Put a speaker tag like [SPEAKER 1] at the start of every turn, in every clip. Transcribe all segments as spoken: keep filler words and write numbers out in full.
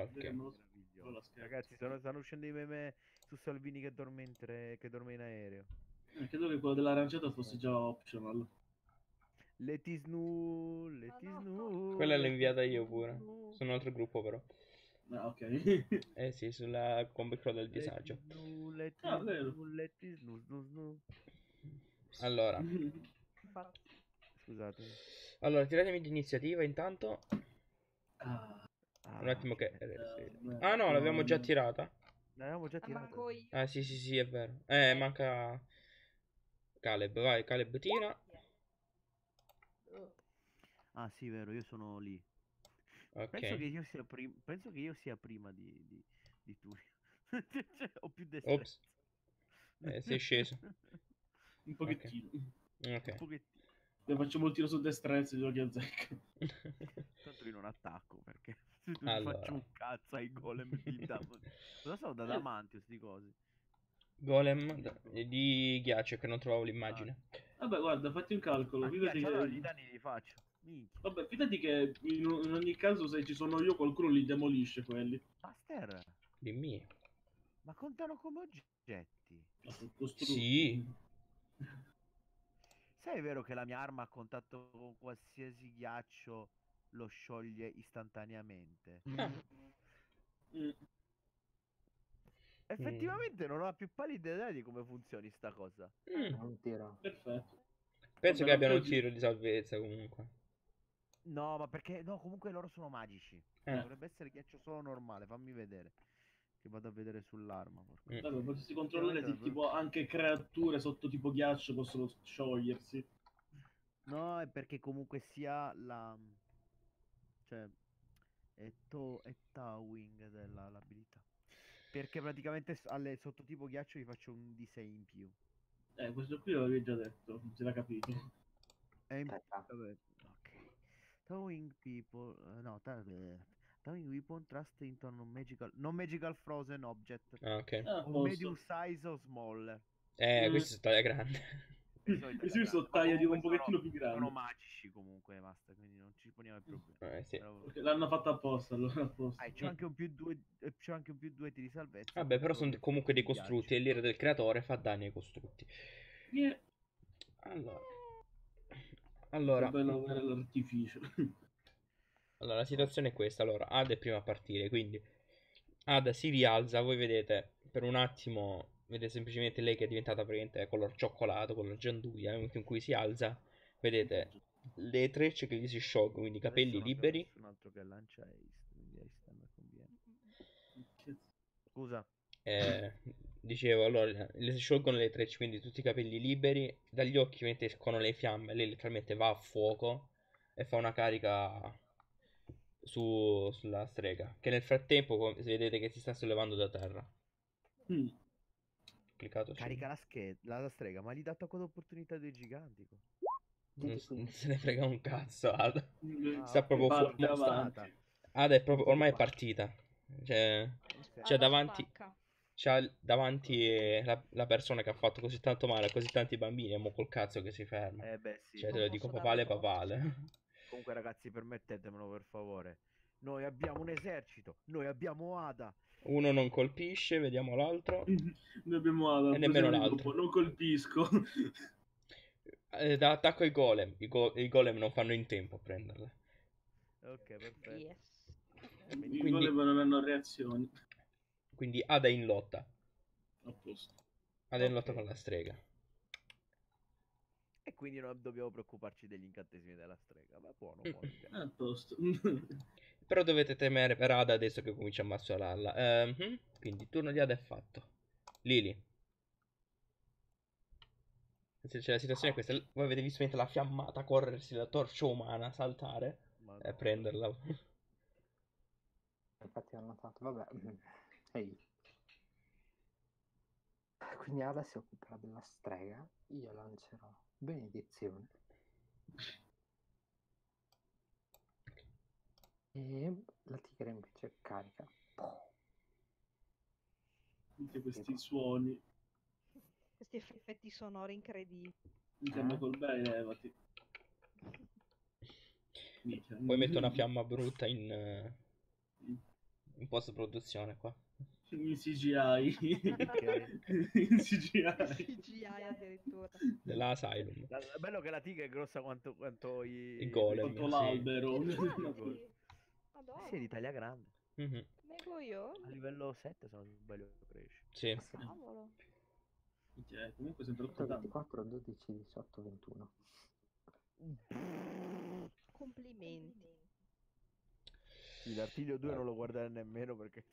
[SPEAKER 1] Ok.
[SPEAKER 2] Vediamo
[SPEAKER 3] Meraviglioso.
[SPEAKER 2] la scherzo.
[SPEAKER 3] Ragazzi, stanno, stanno uscendo i meme su Salvini che dorme, in tre- che dorme in aereo.
[SPEAKER 2] Eh, credo che quello dell'aranciata fosse già optional.
[SPEAKER 3] Let is new, let is new.
[SPEAKER 1] Quella l'ho
[SPEAKER 3] let is
[SPEAKER 1] inviata io
[SPEAKER 3] new,
[SPEAKER 1] pure.
[SPEAKER 3] new.
[SPEAKER 1] Su un altro gruppo però.
[SPEAKER 2] Ah, ok.
[SPEAKER 1] Eh sì, sulla Combe Crawl del
[SPEAKER 3] Let
[SPEAKER 1] disagio.
[SPEAKER 3] is new, let
[SPEAKER 2] Ah,
[SPEAKER 3] is
[SPEAKER 2] vero.
[SPEAKER 3] new, let is new, new, new.
[SPEAKER 1] Allora.
[SPEAKER 4] Infatti.
[SPEAKER 3] Scusatemi.
[SPEAKER 1] Allora, tiratemi di iniziativa intanto.
[SPEAKER 2] Ah,
[SPEAKER 1] Un
[SPEAKER 3] Ah,
[SPEAKER 1] attimo che...
[SPEAKER 2] eh,
[SPEAKER 1] Ah no, l'abbiamo già
[SPEAKER 2] no.
[SPEAKER 1] tirata.
[SPEAKER 3] l'avevamo già
[SPEAKER 4] Ah,
[SPEAKER 3] tirata.
[SPEAKER 4] manco io.
[SPEAKER 1] Ah sì sì sì, è vero. Eh, manca... Caleb, vai, Caleb tira.
[SPEAKER 3] Ah sì, vero, io sono lì. Penso che
[SPEAKER 1] Ok.
[SPEAKER 3] io sia, prim- penso che io sia prima di, di, di Turio. Cioè, ho più destrezza.
[SPEAKER 1] Ops. Eh, sei sceso.
[SPEAKER 2] Un
[SPEAKER 1] Ok.
[SPEAKER 2] pochettino.
[SPEAKER 3] Un
[SPEAKER 1] Ok.
[SPEAKER 3] pochettino.
[SPEAKER 2] Io facciamo il tiro su destrezza e giochi a zecca.
[SPEAKER 3] Tanto io non attacco perché se tu
[SPEAKER 1] Allora.
[SPEAKER 3] faccio un cazzo ai golem di Dam- Cosa sono da Damantius sti cosi?
[SPEAKER 1] Golem da- di ghiaccio che non trovavo
[SPEAKER 3] Ah,
[SPEAKER 1] l'immagine.
[SPEAKER 2] Vabbè, guarda, fatti un calcolo.
[SPEAKER 3] ah,
[SPEAKER 2] Fidati
[SPEAKER 3] ghiaccio, allora gli
[SPEAKER 2] che...
[SPEAKER 3] danni li faccio. Minchia.
[SPEAKER 2] Vabbè, fidati che in, in ogni caso se ci sono io qualcuno li demolisce quelli.
[SPEAKER 3] Master,
[SPEAKER 1] Dimmi.
[SPEAKER 3] ma contano come oggetti.
[SPEAKER 2] Ma sono costrutti.
[SPEAKER 1] Sì.
[SPEAKER 3] Sai, è vero che la mia arma a contatto con qualsiasi ghiaccio lo scioglie istantaneamente?
[SPEAKER 2] Mm.
[SPEAKER 3] Effettivamente non ho la più pallida idea di come funzioni sta cosa.
[SPEAKER 1] Mm.
[SPEAKER 5] Non tiro.
[SPEAKER 2] Perfetto.
[SPEAKER 1] Penso
[SPEAKER 2] Vabbè,
[SPEAKER 1] che
[SPEAKER 2] non
[SPEAKER 1] abbiano un
[SPEAKER 2] credo di-
[SPEAKER 1] tiro di salvezza comunque.
[SPEAKER 3] No, ma perché... No, comunque loro sono magici.
[SPEAKER 1] Eh.
[SPEAKER 3] Dovrebbe essere ghiaccio solo normale, fammi vedere. Che vado a vedere sull'arma. porca.
[SPEAKER 1] Mm.
[SPEAKER 2] Vabbè, potresti controllare
[SPEAKER 3] Effettivamente
[SPEAKER 2] se
[SPEAKER 3] davvero-
[SPEAKER 2] tipo anche creature sotto tipo ghiaccio possono sciogliersi.
[SPEAKER 3] No, è perché comunque sia la... Cioè, è, to... è Towing della l'abilità. Perché praticamente s- alle sottotipo ghiaccio gli faccio un D sei in più.
[SPEAKER 2] Eh, questo qui l'avevi già detto, non si era capito.
[SPEAKER 3] È in...
[SPEAKER 5] Aspetta.
[SPEAKER 3] Vabbè, ok. Towing people... eh, no, ta- eh, Towing weapon trust into non magical... Non magical frozen object.
[SPEAKER 1] Ah, ok.
[SPEAKER 2] Ah, a
[SPEAKER 3] O
[SPEAKER 2] posto.
[SPEAKER 3] medium size o smaller.
[SPEAKER 1] Eh,
[SPEAKER 2] Mm.
[SPEAKER 1] questa è taglia grande.
[SPEAKER 3] E sono
[SPEAKER 2] Questi qui sono
[SPEAKER 3] Ma
[SPEAKER 2] taglia di un
[SPEAKER 3] comunque
[SPEAKER 2] pochettino
[SPEAKER 3] sono,
[SPEAKER 2] più
[SPEAKER 3] sono
[SPEAKER 2] grandi.
[SPEAKER 3] magici comunque, basta, quindi non ci poniamo il problema.
[SPEAKER 1] Eh, sì.
[SPEAKER 3] Però-
[SPEAKER 2] Ok, l'hanno fatta apposta, allora apposta.
[SPEAKER 3] Ah, e c'ho anche un più due, eh, c'ho anche un più due di salvezza
[SPEAKER 1] Vabbè, però
[SPEAKER 3] contro
[SPEAKER 1] sono
[SPEAKER 3] gli
[SPEAKER 1] comunque
[SPEAKER 3] effetti
[SPEAKER 1] dei
[SPEAKER 3] di ghiaccio.
[SPEAKER 1] costrutti e l'ira del creatore fa danni ai costrutti.
[SPEAKER 2] Yeah.
[SPEAKER 1] Allora.
[SPEAKER 2] Che
[SPEAKER 1] Allora.
[SPEAKER 2] bello avere l'artificio.
[SPEAKER 1] Allora, la situazione è questa. Allora, Ada è prima a partire, quindi Ada si rialza. Voi vedete per un attimo, vedete semplicemente lei che è diventata praticamente color cioccolato, color gianduia. Nel momento in cui si alza, vedete le trecce che gli si sciolgono, quindi i
[SPEAKER 3] Adesso
[SPEAKER 1] capelli
[SPEAKER 3] non abbiamo
[SPEAKER 1] liberi.
[SPEAKER 3] nessun altro che lancia Ace, quindi Ace a me conviene.
[SPEAKER 2] Che-
[SPEAKER 3] Scusa,
[SPEAKER 1] Eh, dicevo, allora, le si sciolgono le trecce, quindi tutti i capelli liberi. Dagli occhi ovviamente escono le fiamme. Lei letteralmente va a fuoco e fa una carica su, sulla strega. Che nel frattempo come- vedete che si sta sollevando da terra.
[SPEAKER 2] Mm.
[SPEAKER 1] Cliccato su.
[SPEAKER 3] carica la, scheda, la, la strega, ma gli dà tocco d'opportunità dei giganti. qua.
[SPEAKER 1] Non,
[SPEAKER 5] Dite
[SPEAKER 1] s-
[SPEAKER 5] qui.
[SPEAKER 1] non se ne frega un cazzo. Ada.
[SPEAKER 2] Mm.
[SPEAKER 3] Ah,
[SPEAKER 1] Sta
[SPEAKER 3] ok,
[SPEAKER 1] proprio
[SPEAKER 3] sono
[SPEAKER 1] fuori.
[SPEAKER 2] Parte
[SPEAKER 3] spostata.
[SPEAKER 2] avanti.
[SPEAKER 1] Ada è proprio
[SPEAKER 3] Sono
[SPEAKER 1] ormai è
[SPEAKER 3] spostata.
[SPEAKER 1] partita. Cioè,
[SPEAKER 3] Ok.
[SPEAKER 1] c'è
[SPEAKER 4] Ada
[SPEAKER 1] davanti.
[SPEAKER 4] spacca.
[SPEAKER 1] C'ha davanti eh, la, la persona che ha fatto così tanto male a così tanti bambini. E mo col cazzo che si ferma.
[SPEAKER 3] Eh beh sì.
[SPEAKER 1] Cioè, te
[SPEAKER 4] Non
[SPEAKER 1] lo dico
[SPEAKER 4] posso darle
[SPEAKER 1] papale
[SPEAKER 4] torto.
[SPEAKER 1] papale.
[SPEAKER 3] Comunque ragazzi, permettetemelo per favore. Noi abbiamo un esercito, noi abbiamo Ada.
[SPEAKER 1] Uno non colpisce, vediamo l'altro.
[SPEAKER 2] Noi abbiamo Ada,
[SPEAKER 1] E nemmeno
[SPEAKER 2] posiamo il
[SPEAKER 1] l'altro.
[SPEAKER 2] gruppo, non colpisco.
[SPEAKER 1] Eh, da attacco ai golem. I, go- i golem non fanno in tempo a prenderla.
[SPEAKER 3] Ok, perfetto.
[SPEAKER 4] Yes.
[SPEAKER 2] I
[SPEAKER 1] Quindi,
[SPEAKER 2] golem non hanno reazioni.
[SPEAKER 1] quindi Ada è in lotta.
[SPEAKER 2] A posto.
[SPEAKER 1] Ada è in lotta
[SPEAKER 3] Ok.
[SPEAKER 1] con la strega.
[SPEAKER 3] E quindi non dobbiamo preoccuparci degli incantesimi della strega. Ma buono, buono. ok.
[SPEAKER 2] A posto.
[SPEAKER 1] Però dovete temere per Ada adesso che comincia a massolarla. Ehm, quindi il turno di Ada è fatto. Lily. Cioè, la situazione è questa. Voi avete visto mentre la fiammata corrersi la torcia umana, saltare
[SPEAKER 3] Madonna.
[SPEAKER 1] e prenderla.
[SPEAKER 5] Infatti ho notato. Vabbè. Ehi. Quindi Ada si occuperà della strega. Io lancerò benedizione. E la tigre invece carica.
[SPEAKER 2] Tutti questi suoni.
[SPEAKER 4] Questi effetti sonori incredibili.
[SPEAKER 2] Insieme
[SPEAKER 5] Eh?
[SPEAKER 2] col bene, levati. Minchia.
[SPEAKER 1] Poi metto una fiamma brutta in... eh, in post produzione qua.
[SPEAKER 2] In C G I.
[SPEAKER 3] Ok.
[SPEAKER 2] In C G I.
[SPEAKER 4] C G I addirittura.
[SPEAKER 1] Della Asylum.
[SPEAKER 3] La- È bello che la tigre è grossa quanto, quanto i,
[SPEAKER 1] I golem,
[SPEAKER 2] Quanto
[SPEAKER 1] sì.
[SPEAKER 2] l'albero.
[SPEAKER 4] Infatti.
[SPEAKER 3] Eh
[SPEAKER 4] Madonna.
[SPEAKER 3] sì, l'Italia grande.
[SPEAKER 1] Mhm.
[SPEAKER 4] Nego io?
[SPEAKER 3] A livello sette, se non sbaglio, cresce.
[SPEAKER 1] Sì.
[SPEAKER 5] Sì.
[SPEAKER 4] Cavolo.
[SPEAKER 2] Cioè, comunque sempre troppo tanto.
[SPEAKER 5] ventiquattro, dodici, diciotto, ventuno.
[SPEAKER 4] Complimenti.
[SPEAKER 3] Sì, l'artiglio due non lo guardare nemmeno perché...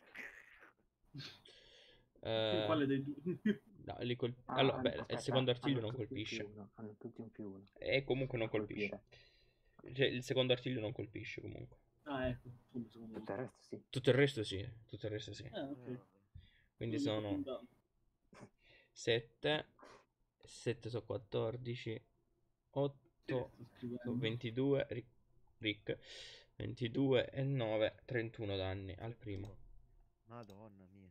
[SPEAKER 1] Eh,
[SPEAKER 2] Quale dei due?
[SPEAKER 1] no, li col-
[SPEAKER 5] Ah,
[SPEAKER 1] allora,
[SPEAKER 5] hanno-
[SPEAKER 1] beh, il
[SPEAKER 5] aspetta,
[SPEAKER 1] secondo artiglio
[SPEAKER 5] hanno
[SPEAKER 1] non
[SPEAKER 5] tutti un più
[SPEAKER 1] colpisce.
[SPEAKER 5] uno, hanno tutti un più uno.
[SPEAKER 1] E comunque non
[SPEAKER 5] A
[SPEAKER 1] colpisce.
[SPEAKER 5] colpire.
[SPEAKER 1] Cioè, il secondo artiglio non colpisce comunque.
[SPEAKER 2] Ah, ecco. Come secondo
[SPEAKER 5] Tutto il
[SPEAKER 2] me.
[SPEAKER 5] resto sì.
[SPEAKER 1] Tutto il resto sì. Tutto il resto sì.
[SPEAKER 2] Ah, ok.
[SPEAKER 1] Quindi
[SPEAKER 2] Non mi
[SPEAKER 1] sono
[SPEAKER 2] confondavo.
[SPEAKER 1] sette. sette sono quattordici. otto.
[SPEAKER 2] Sì, sto scrivendo.
[SPEAKER 1] Sono ventidue. Ri- Rick. ventidue e nove. trentuno danni al primo.
[SPEAKER 3] Madonna mia.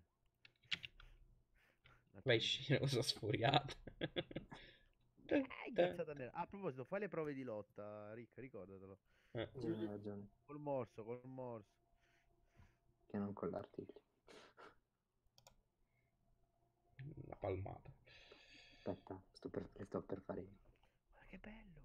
[SPEAKER 3] La
[SPEAKER 1] Vai
[SPEAKER 3] tigre.
[SPEAKER 1] scena cosa sfuriata.
[SPEAKER 3] Eh, incazzata nera. Ah, a proposito, fai le prove di lotta, Rick, ricordatelo.
[SPEAKER 1] Eh,
[SPEAKER 5] Sì, hai ragione.
[SPEAKER 3] Col morso, col morso.
[SPEAKER 5] Che non con l'artiglio.
[SPEAKER 1] una palmata.
[SPEAKER 5] Aspetta, sto per, le sto per fare io.
[SPEAKER 3] Guarda che bello.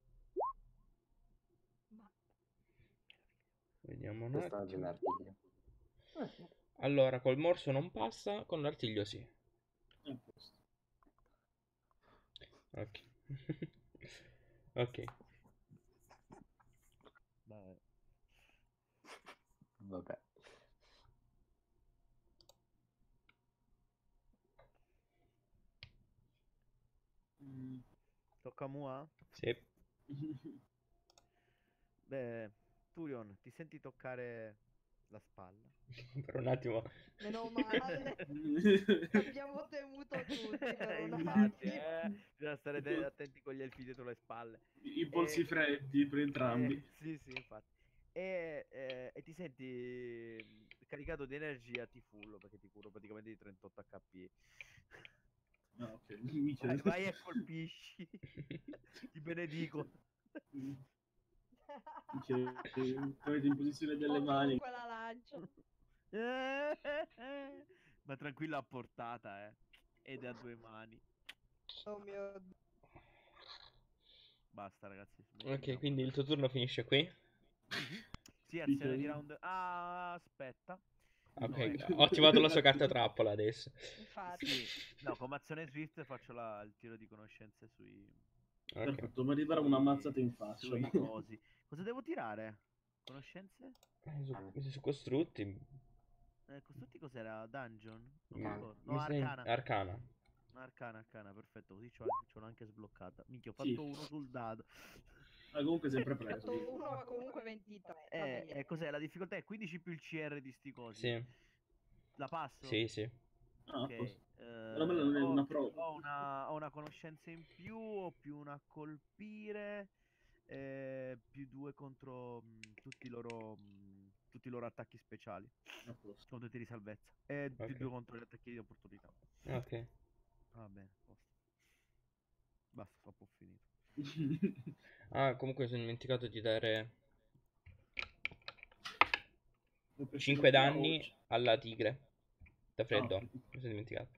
[SPEAKER 4] Ma
[SPEAKER 1] Vediamo un
[SPEAKER 5] Questa è
[SPEAKER 1] attimo.
[SPEAKER 5] dell'artiglio. Eh, sì.
[SPEAKER 1] Allora, col morso non passa, con l'artiglio sì.
[SPEAKER 2] A posto.
[SPEAKER 1] Ok. Ok.
[SPEAKER 3] Vabbè.
[SPEAKER 5] Vabbè.
[SPEAKER 2] Mm.
[SPEAKER 3] Tocca a Mua?
[SPEAKER 1] Sì.
[SPEAKER 3] Beh, Turion, ti senti toccare la spalla?
[SPEAKER 1] Per un attimo.
[SPEAKER 4] meno male. Abbiamo temuto tutti per un
[SPEAKER 3] Infatti,
[SPEAKER 4] attimo.
[SPEAKER 3] eh, bisogna stare te- attenti con gli elfi dietro le spalle.
[SPEAKER 2] I polsi
[SPEAKER 3] Eh,
[SPEAKER 2] freddi per entrambi.
[SPEAKER 3] Eh, sì, sì, infatti. E, eh, e ti senti mm, caricato di energia, ti fullo perché ti curo praticamente di trentotto H P.
[SPEAKER 2] Ah, ok. Minchia.
[SPEAKER 3] Vai, vai e colpisci. Ti benedico.
[SPEAKER 2] Minchia, avete in posizione delle mani.
[SPEAKER 4] Comunque la lancio.
[SPEAKER 3] Ma tranquilla a portata, eh. Ed è a due mani.
[SPEAKER 4] Oh mio Dio.
[SPEAKER 3] Basta, ragazzi.
[SPEAKER 1] Ok,
[SPEAKER 3] smettiamo.
[SPEAKER 1] quindi il tuo turno finisce qui.
[SPEAKER 3] Sì, azione di round. Ah, aspetta.
[SPEAKER 1] Ok,
[SPEAKER 3] No, eh.
[SPEAKER 1] ho attivato la sua carta trappola adesso.
[SPEAKER 4] Infatti.
[SPEAKER 3] Sì, no, come azione Swift faccio la- il tiro di conoscenze sui,
[SPEAKER 1] Ok.
[SPEAKER 2] Perfetto, mi arriverà una mazzata in faccia.
[SPEAKER 3] sui cosi. Cosa devo tirare? Conoscenze?
[SPEAKER 1] Eh, Su, su costrutti.
[SPEAKER 3] Eh, costrutti cos'era? Dungeon? Non mi
[SPEAKER 5] Mm.
[SPEAKER 3] ricordo. No,
[SPEAKER 1] Mi sa-
[SPEAKER 3] Arcana.
[SPEAKER 1] Arcana.
[SPEAKER 3] Arcana, Arcana, perfetto. Così ce l'ho anche, ce l'ho anche sbloccata. Minchia, ho fatto
[SPEAKER 2] Sì.
[SPEAKER 3] uno sul dado.
[SPEAKER 2] Ah, comunque sempre
[SPEAKER 4] Ho
[SPEAKER 2] preso.
[SPEAKER 4] fatto uno, ma comunque ventitré. Va
[SPEAKER 3] Eh,
[SPEAKER 4] bene.
[SPEAKER 3] eh, cos'è? La difficoltà è quindici più il C R di sti cosi.
[SPEAKER 1] Sì,
[SPEAKER 3] La passo?
[SPEAKER 1] sì, sì.
[SPEAKER 2] Ah,
[SPEAKER 3] Ok.
[SPEAKER 2] a posto.
[SPEAKER 3] eh,
[SPEAKER 2] Però quella non è
[SPEAKER 3] ho,
[SPEAKER 2] una prova.
[SPEAKER 3] ho una, ho una conoscenza in più, ho più una a colpire, eh, più due contro mh, tutti i loro, mh, tutti i loro attacchi speciali,
[SPEAKER 2] A posto.
[SPEAKER 3] contro i tiri di salvezza, e più
[SPEAKER 1] Ok.
[SPEAKER 3] due contro gli attacchi di opportunità.
[SPEAKER 1] Ok.
[SPEAKER 3] Va bene, posto. Basta, troppo finito.
[SPEAKER 1] Ah, comunque sono dimenticato di dare
[SPEAKER 2] Ho preso
[SPEAKER 1] cinque
[SPEAKER 2] la
[SPEAKER 1] danni
[SPEAKER 2] voce.
[SPEAKER 1] alla tigre. Da freddo.
[SPEAKER 2] Ah, ok.
[SPEAKER 1] Mi sono dimenticato.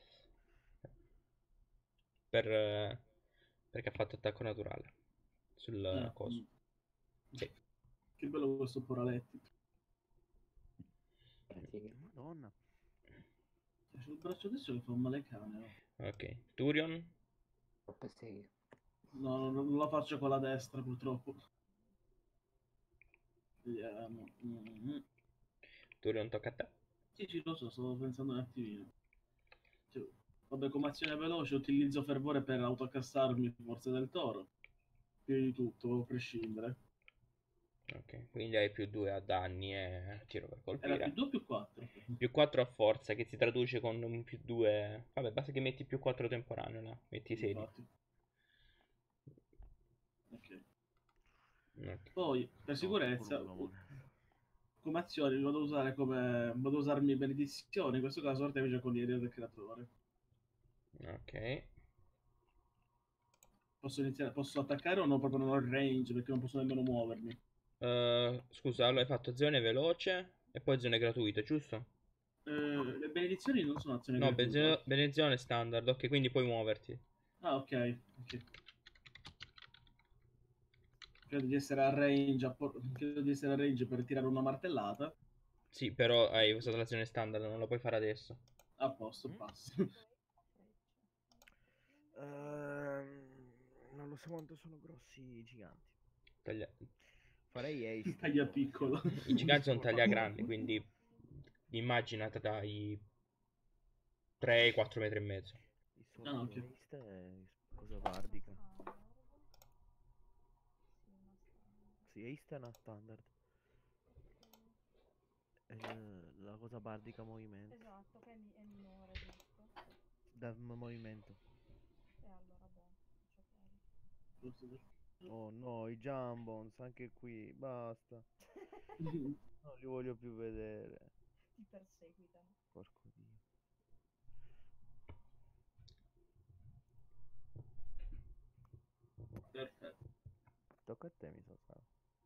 [SPEAKER 1] Per, eh, perché ha fatto attacco naturale. Sul
[SPEAKER 2] Eh,
[SPEAKER 1] coso.
[SPEAKER 2] mm.
[SPEAKER 1] Sì.
[SPEAKER 2] Che bello questo poraletti.
[SPEAKER 5] La tigre.
[SPEAKER 3] Madonna.
[SPEAKER 2] C'è il braccio adesso che fa male cane. Oh.
[SPEAKER 1] Ok. Turion.
[SPEAKER 5] Troppe seghe.
[SPEAKER 2] No, no, non la faccio con la destra purtroppo. Vediamo. Mm.
[SPEAKER 1] Turion tocca a te.
[SPEAKER 2] Sì, sì, lo so, stavo pensando un attimino. Cioè, vabbè, come azione veloce utilizzo fervore per autocassarmi forze del toro. Più di tutto, a prescindere.
[SPEAKER 1] Ok. Quindi hai più due a danni e tiro per
[SPEAKER 2] Era
[SPEAKER 1] colpire.
[SPEAKER 2] più due o più quattro?
[SPEAKER 1] Più quattro a forza, che si traduce con un più due. Vabbè, basta che metti più quattro temporaneo, no? Metti sedici.
[SPEAKER 2] Infatti. Ok.
[SPEAKER 1] Ok.
[SPEAKER 2] Poi, per
[SPEAKER 3] No,
[SPEAKER 2] sicurezza,
[SPEAKER 3] pure uno,
[SPEAKER 2] come azioni vado a usare come vado a usarmi benedizione, in questo caso artefice con l'iria del creatore.
[SPEAKER 1] Ok.
[SPEAKER 2] Posso iniziare, posso attaccare o no? Proprio non ho il range perché non posso nemmeno muovermi.
[SPEAKER 1] Uh, scusa, allora hai fatto azione veloce E poi zone gratuite, giusto?
[SPEAKER 2] Eh, le benedizioni non sono azioni
[SPEAKER 1] No,
[SPEAKER 2] gratuite.
[SPEAKER 1] benze- benedizione standard, ok, quindi puoi muoverti.
[SPEAKER 2] Ah, ok. ok. Credo di essere a range, a por- credo di essere a range per tirare una martellata.
[SPEAKER 1] Sì, però hai usato l'azione standard, non lo puoi fare adesso.
[SPEAKER 2] A posto,
[SPEAKER 3] Mm?
[SPEAKER 2] passo.
[SPEAKER 3] Ehm, non lo so quanto sono grossi i giganti.
[SPEAKER 1] Taglia-
[SPEAKER 3] Farei Ace.
[SPEAKER 2] Taglia piccolo.
[SPEAKER 1] I giganti sono taglia grandi, quindi immaginate dai tre quattro metri e mezzo.
[SPEAKER 3] Di solito
[SPEAKER 2] Ah, ok.
[SPEAKER 3] Ace è cosa bardica. Sì, Ace è una standard. Eh, la cosa bardica movimento.
[SPEAKER 4] Esatto, che è, mi- è minore, giusto?
[SPEAKER 3] Da m- movimento.
[SPEAKER 4] E allora, boh, faccio quello.
[SPEAKER 3] Oh no, i Jambons, anche qui, basta. Non li voglio più vedere.
[SPEAKER 4] Ti perseguitano.
[SPEAKER 3] Porco dio.
[SPEAKER 2] Perfetto.
[SPEAKER 3] Tocca a te, mi sa. Sa.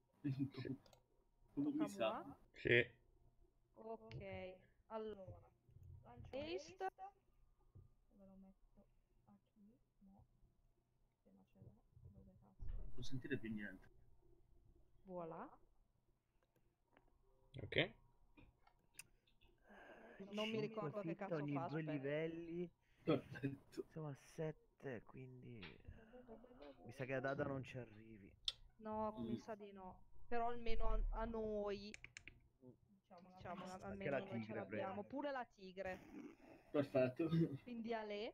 [SPEAKER 2] Come
[SPEAKER 4] Tocca
[SPEAKER 2] mi
[SPEAKER 4] a
[SPEAKER 2] sa.
[SPEAKER 4] moi?
[SPEAKER 1] Sì.
[SPEAKER 4] Ok, allora, lancio haste. Dove lo metto? A chi? No. Appena ce l'ho. Dove cazzo?
[SPEAKER 2] Non sentire più niente.
[SPEAKER 4] Voilà.
[SPEAKER 1] Ok.
[SPEAKER 4] Non mi ricordo che cazzo
[SPEAKER 3] ogni
[SPEAKER 4] fa,
[SPEAKER 3] due
[SPEAKER 4] aspetta.
[SPEAKER 3] livelli.
[SPEAKER 2] Perfetto.
[SPEAKER 3] Siamo a sette, quindi eh, mi sa che ad Ada non ci arrivi.
[SPEAKER 4] No,
[SPEAKER 2] Mm.
[SPEAKER 4] mi sa di no. Però almeno a, a noi, diciamo, a-
[SPEAKER 3] Anche
[SPEAKER 4] almeno
[SPEAKER 3] la
[SPEAKER 4] noi ce
[SPEAKER 3] tigre
[SPEAKER 4] l'abbiamo.
[SPEAKER 3] prende.
[SPEAKER 4] Pure la tigre.
[SPEAKER 2] Perfetto.
[SPEAKER 4] Quindi a lei.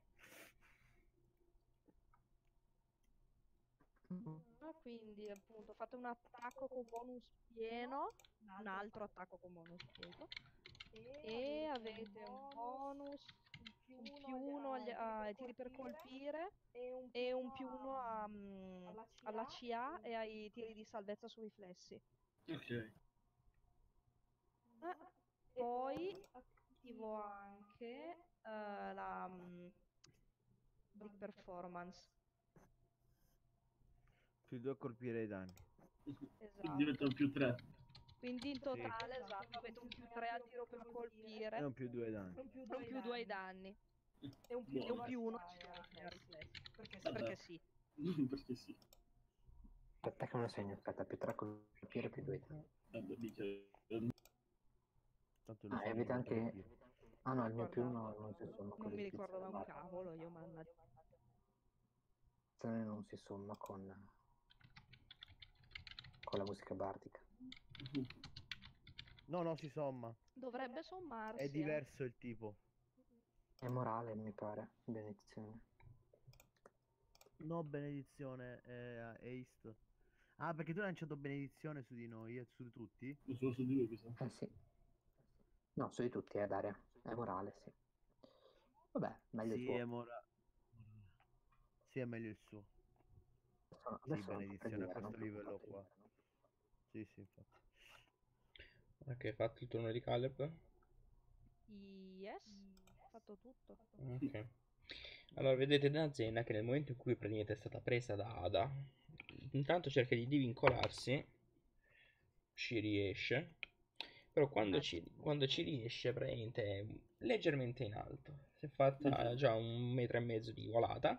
[SPEAKER 4] Ah, quindi appunto fate un attacco con bonus pieno, un altro attacco con bonus pieno e avete un bonus, un più uno agli- ai tiri per colpire e un più uno a, mm, alla C A e ai tiri di salvezza sui riflessi.
[SPEAKER 2] Ok.
[SPEAKER 4] Eh, poi attivo anche eh, la mm, Brick Performance.
[SPEAKER 3] Più due a colpire i danni.
[SPEAKER 2] Quindi
[SPEAKER 4] Esatto.
[SPEAKER 2] diventano più tre.
[SPEAKER 4] Quindi in totale, esatto, avete un più tre a tiro per colpire
[SPEAKER 3] E un più due ai danni.
[SPEAKER 4] e un più due ai danni e un
[SPEAKER 2] Buono.
[SPEAKER 4] più uno a C A e a riflessi.
[SPEAKER 2] Vabbè.
[SPEAKER 4] Perché sì.
[SPEAKER 2] Perché sì.
[SPEAKER 5] Aspetta che me lo segno, aspetta, più tre colpire più due.
[SPEAKER 2] Vabbè, dice...
[SPEAKER 3] Tanto lo
[SPEAKER 5] Ah,
[SPEAKER 3] so
[SPEAKER 5] e avete
[SPEAKER 3] come
[SPEAKER 5] anche...
[SPEAKER 3] colpire.
[SPEAKER 5] Ah no, il mio più
[SPEAKER 4] Guardate,
[SPEAKER 5] uno non si somma con
[SPEAKER 4] non mi
[SPEAKER 5] il
[SPEAKER 4] ricordo da un
[SPEAKER 5] tizio.
[SPEAKER 4] cavolo, io mannaggia.
[SPEAKER 5] Non si somma con... con la musica bardica.
[SPEAKER 3] No, no, si somma.
[SPEAKER 4] Dovrebbe sommarsi,
[SPEAKER 3] È
[SPEAKER 4] eh.
[SPEAKER 3] diverso il tipo.
[SPEAKER 5] È morale, mi pare. Benedizione.
[SPEAKER 3] No, benedizione, è Ace. Ah, perché tu hai lanciato benedizione su di noi e su tutti?
[SPEAKER 2] Solo su di lui, mi sa.
[SPEAKER 5] Eh sì. No, su di tutti è Daria. È morale, sì. Vabbè, meglio il
[SPEAKER 3] Sì,
[SPEAKER 5] tuo.
[SPEAKER 3] è mora... Sì, è meglio il suo.
[SPEAKER 5] Adesso,
[SPEAKER 3] Sì,
[SPEAKER 5] adesso non per
[SPEAKER 3] benedizione a
[SPEAKER 5] dire, non
[SPEAKER 3] questo livello
[SPEAKER 5] preoccupatevi.
[SPEAKER 3] qua. Sì, sì, infatti.
[SPEAKER 1] Ok, fatto il turno di Caleb.
[SPEAKER 4] Yes, fatto tutto.
[SPEAKER 1] Ok. Allora, vedete Nazena che nel momento in cui praticamente è stata presa da Ada, intanto cerca di divincolarsi, ci riesce, però quando ci, quando ci riesce praticamente è leggermente in alto. Si è fatta già un metro e mezzo di volata,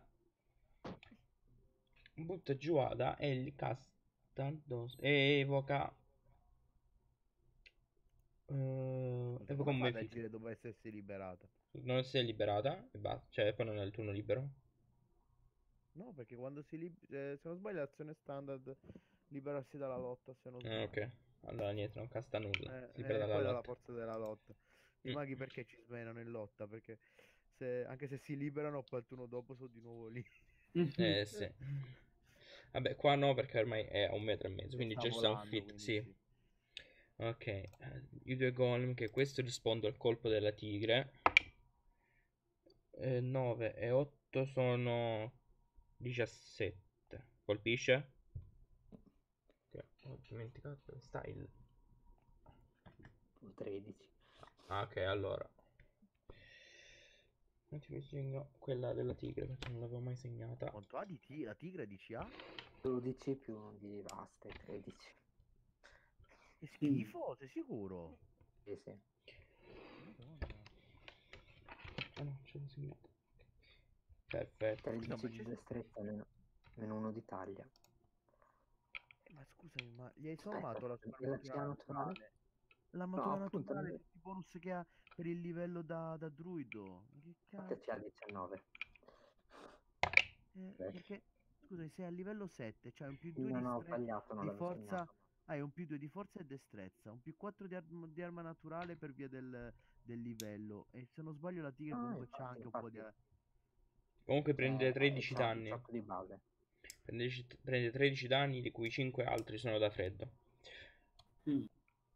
[SPEAKER 1] butta giù Ada e gli casta addosso- e evoca... eh, evoca
[SPEAKER 3] Come
[SPEAKER 1] un
[SPEAKER 3] fa ad
[SPEAKER 1] Mephisto.
[SPEAKER 3] agire dopo essersi liberata?
[SPEAKER 1] Non si è liberata e basta, cioè poi non è il turno libero.
[SPEAKER 3] No, perché quando si libera... se non sbaglio l'azione standard liberarsi dalla lotta, se non
[SPEAKER 1] Ah,
[SPEAKER 3] sbaglio.
[SPEAKER 1] ok. Allora niente, non casta nulla.
[SPEAKER 3] Eh,
[SPEAKER 1] Si libera
[SPEAKER 3] e
[SPEAKER 1] dalla
[SPEAKER 3] poi dalla
[SPEAKER 1] lotta.
[SPEAKER 3] forza della lotta. I
[SPEAKER 1] Mm.
[SPEAKER 3] maghi perché ci smenano in lotta? Perché se, anche se si liberano, poi il turno dopo sono di nuovo lì.
[SPEAKER 1] Eh sì. Vabbè, qua no perché ormai è a un metro e mezzo, quindi
[SPEAKER 3] Sta
[SPEAKER 1] già ci siamo
[SPEAKER 3] volando,
[SPEAKER 1] fit.
[SPEAKER 3] quindi
[SPEAKER 1] Sì.
[SPEAKER 3] sì.
[SPEAKER 1] Ok, eh, i due golem che questo rispondo al colpo della tigre. Eh, nove e otto sono diciassette. Colpisce? Ok, ho dimenticato dove sta il...
[SPEAKER 5] tredici.
[SPEAKER 1] Ah, ok, allora. Un attimo, mi segno quella della tigre perché non l'avevo mai segnata.
[SPEAKER 3] Quanto ha di ti- la tigre di C A?
[SPEAKER 5] dodici più di Vasta, tredici.
[SPEAKER 3] Che schifo, sei sicuro?
[SPEAKER 5] Sì, sì.
[SPEAKER 3] Madonna.
[SPEAKER 1] Ah no, ce l'ho segnato. Perfetto.
[SPEAKER 3] Scusa, ma
[SPEAKER 5] tredici di
[SPEAKER 3] c'è...
[SPEAKER 5] destrezza, meno, meno uno di taglia.
[SPEAKER 3] eh, ma scusami, ma gli hai
[SPEAKER 5] Aspetta,
[SPEAKER 3] sommato la
[SPEAKER 5] e la C
[SPEAKER 3] superarmatura
[SPEAKER 5] A naturale?
[SPEAKER 3] naturale? La
[SPEAKER 5] No,
[SPEAKER 3] matura
[SPEAKER 5] appunto,
[SPEAKER 3] naturale, tutti i bonus che ha per il livello da, da druido. Ma che
[SPEAKER 5] infatti
[SPEAKER 3] cazzo?
[SPEAKER 5] C A diciannove.
[SPEAKER 3] Eh,
[SPEAKER 5] Ok.
[SPEAKER 3] perché, scusami, sei a livello sette, c'hai un più
[SPEAKER 5] Sì,
[SPEAKER 3] due
[SPEAKER 5] no,
[SPEAKER 3] di,
[SPEAKER 5] no, ho
[SPEAKER 3] stre-
[SPEAKER 5] sbagliato, non
[SPEAKER 3] di
[SPEAKER 5] l'avevo
[SPEAKER 3] forza,
[SPEAKER 5] segnato.
[SPEAKER 3] hai un più due di forza e destrezza, un più quattro di, arm- di arma naturale per via del, del livello. E se non sbaglio la tigre
[SPEAKER 5] Ah,
[SPEAKER 3] comunque c'ha
[SPEAKER 5] infatti,
[SPEAKER 3] anche un po' di...
[SPEAKER 5] infatti,
[SPEAKER 1] Comunque prende
[SPEAKER 5] cioè,
[SPEAKER 1] tredici
[SPEAKER 5] c'ha
[SPEAKER 1] danni.
[SPEAKER 5] diciotto di base.
[SPEAKER 1] Prende, prende tredici danni, di cui cinque altri sono da freddo.
[SPEAKER 2] Mm.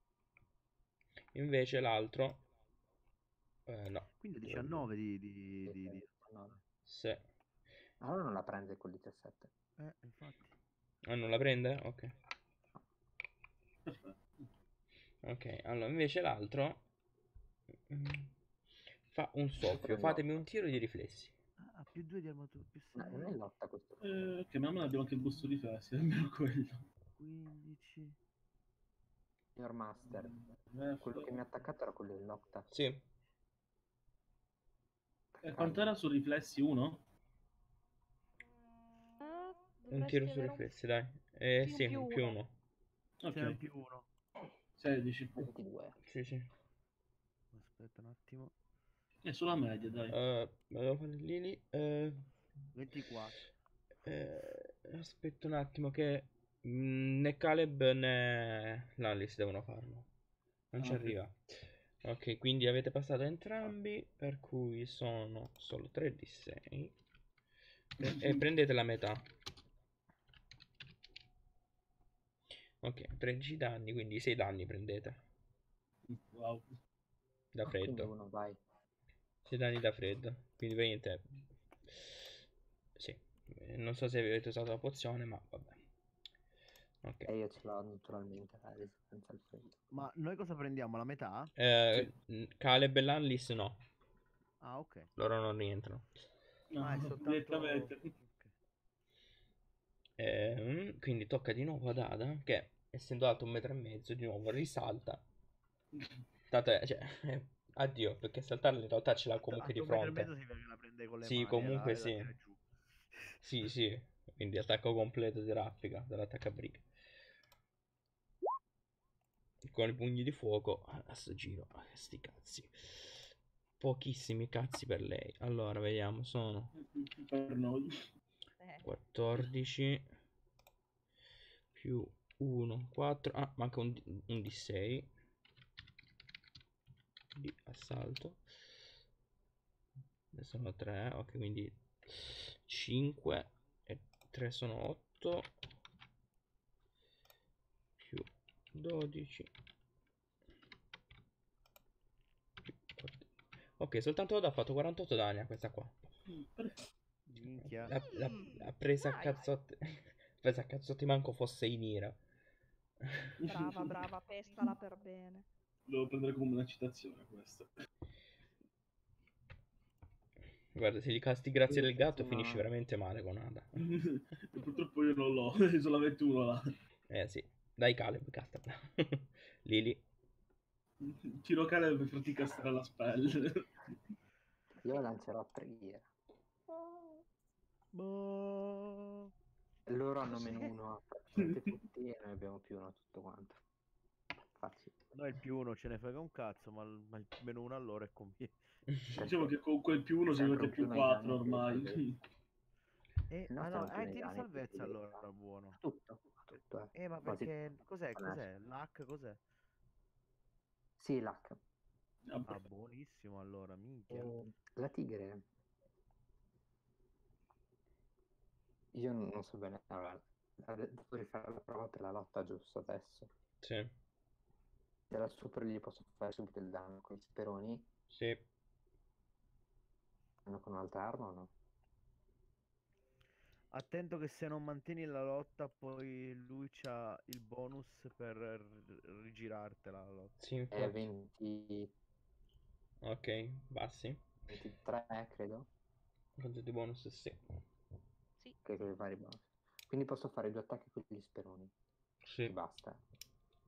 [SPEAKER 1] Invece l'altro... Eh, no.
[SPEAKER 3] Quindi
[SPEAKER 1] Dove abbiamo?
[SPEAKER 3] diciannove di... di,
[SPEAKER 5] Sì,
[SPEAKER 3] di,
[SPEAKER 5] sì,
[SPEAKER 3] di-
[SPEAKER 5] diciannove.
[SPEAKER 1] Se...
[SPEAKER 5] Allora non la prende con diciassette.
[SPEAKER 3] Eh, infatti.
[SPEAKER 1] Ah, non la prende? Ok.
[SPEAKER 2] Perfetto.
[SPEAKER 1] Ok, allora invece l'altro... mm, fa un soffio.
[SPEAKER 5] Prendo
[SPEAKER 1] Fatemi un
[SPEAKER 5] otto.
[SPEAKER 1] tiro di riflessi.
[SPEAKER 3] Ah, ha più due di armatura, più
[SPEAKER 5] No, non è
[SPEAKER 3] sei,
[SPEAKER 5] lotta questo.
[SPEAKER 2] Eh, che mamma abbiamo anche il busto di festi, almeno quello.
[SPEAKER 3] quindici...
[SPEAKER 5] Signor Master,
[SPEAKER 2] Eh,
[SPEAKER 5] quello che mi ha attaccato era quello dell'Octa.
[SPEAKER 1] Sì.
[SPEAKER 2] E quant'era su riflessi uno?
[SPEAKER 4] Ah,
[SPEAKER 1] Un tiro
[SPEAKER 4] dovresti
[SPEAKER 1] su
[SPEAKER 4] avere un,
[SPEAKER 1] riflessi, dai. Eh
[SPEAKER 4] sì, un
[SPEAKER 1] sì,
[SPEAKER 4] più
[SPEAKER 1] un più
[SPEAKER 4] uno.
[SPEAKER 1] uno.
[SPEAKER 3] C'è un
[SPEAKER 2] Ok,
[SPEAKER 3] più uno.
[SPEAKER 2] sedici.
[SPEAKER 5] ventidue.
[SPEAKER 1] Sì, sì.
[SPEAKER 3] Aspetta un attimo.
[SPEAKER 2] È sulla media, dai.
[SPEAKER 1] Uh, devo fare lì lì. Eh,
[SPEAKER 3] ventiquattro.
[SPEAKER 1] eh, aspetta un attimo che mm, né Caleb né Lallis devono farlo. Non ci
[SPEAKER 2] Ah, ok.
[SPEAKER 1] arriva. Ok, quindi avete passato entrambi, per cui sono solo tre di sei. Pre- e prendete la metà. Ok, tredici danni, quindi sei danni prendete.
[SPEAKER 2] Wow.
[SPEAKER 1] Da
[SPEAKER 5] Ah, quindi
[SPEAKER 1] freddo.
[SPEAKER 5] uno, vai.
[SPEAKER 1] sei danni da freddo. Quindi praticamente... Sì. Eh, Non so se avete usato la pozione, ma vabbè. Ok.
[SPEAKER 5] E io ce l'ho naturalmente la resistenza al freddo.
[SPEAKER 3] Ma noi cosa prendiamo? La metà?
[SPEAKER 1] Eh,
[SPEAKER 2] Sì.
[SPEAKER 1] n- Caleb e Lanlis no.
[SPEAKER 3] Ah, ok.
[SPEAKER 1] Loro non rientrano.
[SPEAKER 3] Ah, è
[SPEAKER 2] No,
[SPEAKER 3] soltanto...
[SPEAKER 2] direttamente.
[SPEAKER 3] ok.
[SPEAKER 1] Ehm, quindi tocca di nuovo ad Ada, che essendo alto un metro e mezzo, di nuovo risalta. Tanto è, cioè, addio, perché saltarla in realtà ce l'ha comunque di
[SPEAKER 3] Alto un metro e mezzo
[SPEAKER 1] fronte.
[SPEAKER 3] si vede che la prende con le
[SPEAKER 1] Sì,
[SPEAKER 3] mani e la,
[SPEAKER 1] comunque
[SPEAKER 3] e la
[SPEAKER 1] sì.
[SPEAKER 3] tira giù.
[SPEAKER 1] Sì, sì. Quindi attacco completo di raffica dell'attacco a briga. Con i pugni di fuoco a sto giro. Ah, sti cazzi. Pochissimi cazzi per lei. Allora, vediamo, sono
[SPEAKER 2] Per noi.
[SPEAKER 4] Eh,
[SPEAKER 1] quattordici più uno, quattro. Ah, manca un, D- un D sei di assalto. Adesso sono tre, ok, quindi cinque e tre sono otto più dodici più quattro. Ok, soltanto Oda ha fatto quarantotto danni a questa qua.
[SPEAKER 2] Perfetto.
[SPEAKER 3] Minchia.
[SPEAKER 1] L'ha, l'ha-
[SPEAKER 4] mm,
[SPEAKER 1] l'ha presa a
[SPEAKER 4] nice.
[SPEAKER 1] cazzotti. L'ha presa a cazzotti manco fosse in ira.
[SPEAKER 4] Brava, brava, pestala per bene.
[SPEAKER 2] Devo prendere come una citazione questa.
[SPEAKER 1] Guarda, se gli casti grazie del gatto
[SPEAKER 5] Ultima-
[SPEAKER 1] finisci veramente male con Ada.
[SPEAKER 2] E purtroppo io non l'ho, solamente uno là.
[SPEAKER 1] Eh sì, dai Caleb, castala. Lili.
[SPEAKER 2] Tiro cane per farti castrare la spell.
[SPEAKER 5] Io lancerò preghiera.
[SPEAKER 3] Boh.
[SPEAKER 5] Loro hanno meno uno praticamente tutti e noi abbiamo più uno tutto quanto. Facile.
[SPEAKER 3] Noi il più uno ce ne frega un cazzo, ma il, ma il meno uno allora è conviene.
[SPEAKER 2] Diciamo che con quel più uno
[SPEAKER 5] È
[SPEAKER 2] si
[SPEAKER 5] sempre
[SPEAKER 2] mette
[SPEAKER 5] un più
[SPEAKER 2] più
[SPEAKER 5] nei danni
[SPEAKER 2] quattro
[SPEAKER 5] e più di
[SPEAKER 2] ormai.
[SPEAKER 5] salvezza.
[SPEAKER 3] E,
[SPEAKER 5] Il
[SPEAKER 3] ah
[SPEAKER 5] nostro è
[SPEAKER 3] no,
[SPEAKER 5] un più
[SPEAKER 3] eh,
[SPEAKER 5] nei
[SPEAKER 3] tiri
[SPEAKER 5] danni e più di
[SPEAKER 3] salvezza allora,
[SPEAKER 5] salvezza.
[SPEAKER 3] buono.
[SPEAKER 5] Tutto, tutto, eh.
[SPEAKER 3] Eh, ma
[SPEAKER 5] Quasi
[SPEAKER 3] perché...
[SPEAKER 5] tutto.
[SPEAKER 3] Cos'è?
[SPEAKER 5] Panache.
[SPEAKER 3] Cos'è? L'H cos'è?
[SPEAKER 5] Sì, l'H.
[SPEAKER 2] Ah,
[SPEAKER 3] Ah, buonissimo allora, minchia.
[SPEAKER 5] E la tigre. Io non non so bene. Allora, ade- devo rifare la prova per la lotta giusto adesso.
[SPEAKER 1] Sì,
[SPEAKER 5] Se la supero gli posso fare subito il danno con i speroni.
[SPEAKER 1] sì.
[SPEAKER 5] Hanno con un'altra arma o no?
[SPEAKER 3] Attento che se non mantieni la lotta, poi lui c'ha il bonus per r- rigirartela la lotta.
[SPEAKER 1] Sì,
[SPEAKER 5] È
[SPEAKER 1] infatti.
[SPEAKER 5] venti,
[SPEAKER 1] Ok, bassi.
[SPEAKER 5] ventitré, credo.
[SPEAKER 1] Quanto di bonus? Sì.
[SPEAKER 4] Sì.
[SPEAKER 5] Che con i vari bonus. Quindi posso fare due attacchi con gli speroni.
[SPEAKER 1] Sì.
[SPEAKER 5] E basta.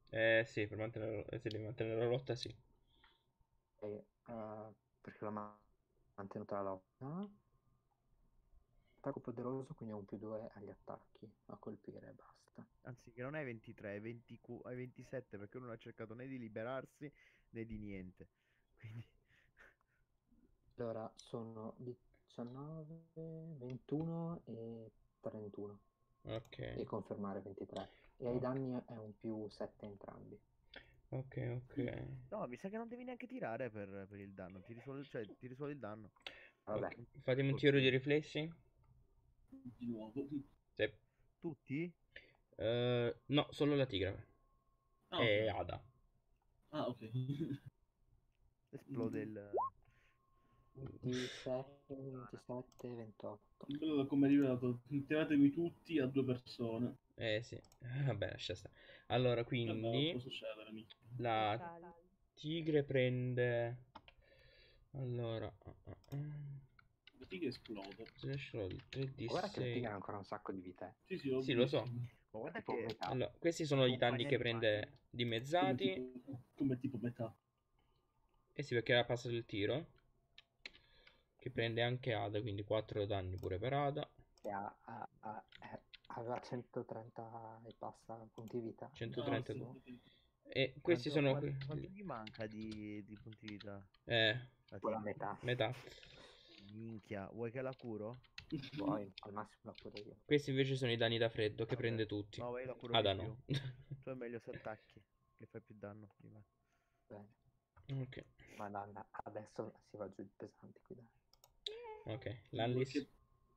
[SPEAKER 1] Eh sì, per mantenere, eh, se devi mantenere la lotta, sì.
[SPEAKER 5] E, eh, perché l'ho ma- mantenuta la lotta. Attacco poderoso, quindi ho un più due agli attacchi, a colpire e basta.
[SPEAKER 3] Anzi, che non è ventitré, è venti Q- è ventisette, perché uno non ha cercato né di liberarsi né di niente. Quindi,
[SPEAKER 5] Allora, sono diciannove, ventuno e trentuno.
[SPEAKER 1] Ok,
[SPEAKER 5] E confermare ventitré. E ai
[SPEAKER 1] ok,
[SPEAKER 5] danni è un più sette entrambi.
[SPEAKER 1] ok, ok.
[SPEAKER 3] no, mi sa che non devi neanche tirare per, per il danno. Tiri solo, cioè, tiri solo il danno.
[SPEAKER 5] Vabbè,
[SPEAKER 1] Ok, fatemi un tiro di
[SPEAKER 3] Colpire.
[SPEAKER 1] riflessi.
[SPEAKER 2] Di nuovo.
[SPEAKER 1] Sì.
[SPEAKER 3] Tutti?
[SPEAKER 1] Eh, no, solo la tigre.
[SPEAKER 2] Ah,
[SPEAKER 1] E
[SPEAKER 2] ok.
[SPEAKER 1] Ada.
[SPEAKER 2] Ah, ok.
[SPEAKER 3] Esplode il...
[SPEAKER 5] ventisei, ventisette, ventotto.
[SPEAKER 2] Bello come è arrivato. Tiratemi tutti a due persone.
[SPEAKER 1] Eh sì, vabbè, lascia stare. Allora,
[SPEAKER 2] Vabbè, può
[SPEAKER 1] quindi
[SPEAKER 2] succedere, mica.
[SPEAKER 1] la
[SPEAKER 4] Dettagli.
[SPEAKER 1] tigre prende... Allora... ah, ah, ah.
[SPEAKER 2] La tigre esplode.
[SPEAKER 1] Slash roll
[SPEAKER 5] Guarda che la tigre
[SPEAKER 1] tre d sei.
[SPEAKER 5] ha ancora un sacco di vite.
[SPEAKER 2] Sì, sì, ho
[SPEAKER 1] Sì, lo
[SPEAKER 2] visto.
[SPEAKER 1] so.
[SPEAKER 3] Ma guarda
[SPEAKER 5] Tipo
[SPEAKER 3] che
[SPEAKER 5] metà.
[SPEAKER 1] Allora, questi sono i danni
[SPEAKER 3] compagnia
[SPEAKER 1] che
[SPEAKER 3] di
[SPEAKER 1] prende
[SPEAKER 3] Mario.
[SPEAKER 2] Come
[SPEAKER 1] dimezzati.
[SPEAKER 2] tipo, come tipo metà.
[SPEAKER 1] E sì, perché era passato il tiro. Che prende anche Ada, quindi quattro danni pure per Ada.
[SPEAKER 5] Che ha, ha- ha- eh, aveva centotrenta e passa punti vita.
[SPEAKER 2] Ah,
[SPEAKER 1] centotrentadue.
[SPEAKER 2] sì.
[SPEAKER 1] E questi
[SPEAKER 3] Quanto,
[SPEAKER 1] sono...
[SPEAKER 3] quan-
[SPEAKER 1] que-
[SPEAKER 3] quanto gli manca di, di punti vita?
[SPEAKER 1] Eh,
[SPEAKER 3] La
[SPEAKER 5] Con la
[SPEAKER 3] tigre?
[SPEAKER 5] metà.
[SPEAKER 1] metà.
[SPEAKER 3] Minchia, vuoi che la curo?
[SPEAKER 5] Poi al massimo la curo io.
[SPEAKER 1] Questi invece sono i danni da freddo che
[SPEAKER 3] Vabbè.
[SPEAKER 1] prende tutti.
[SPEAKER 3] No, io la curo di
[SPEAKER 1] Ada
[SPEAKER 3] più.
[SPEAKER 1] no.
[SPEAKER 3] Tu è meglio se attacchi, che fai più danno di me.
[SPEAKER 5] Bene.
[SPEAKER 1] Ok,
[SPEAKER 5] Madonna, adesso si va giù di pesanti qui, dai.
[SPEAKER 1] ok. Landis.
[SPEAKER 2] Perché-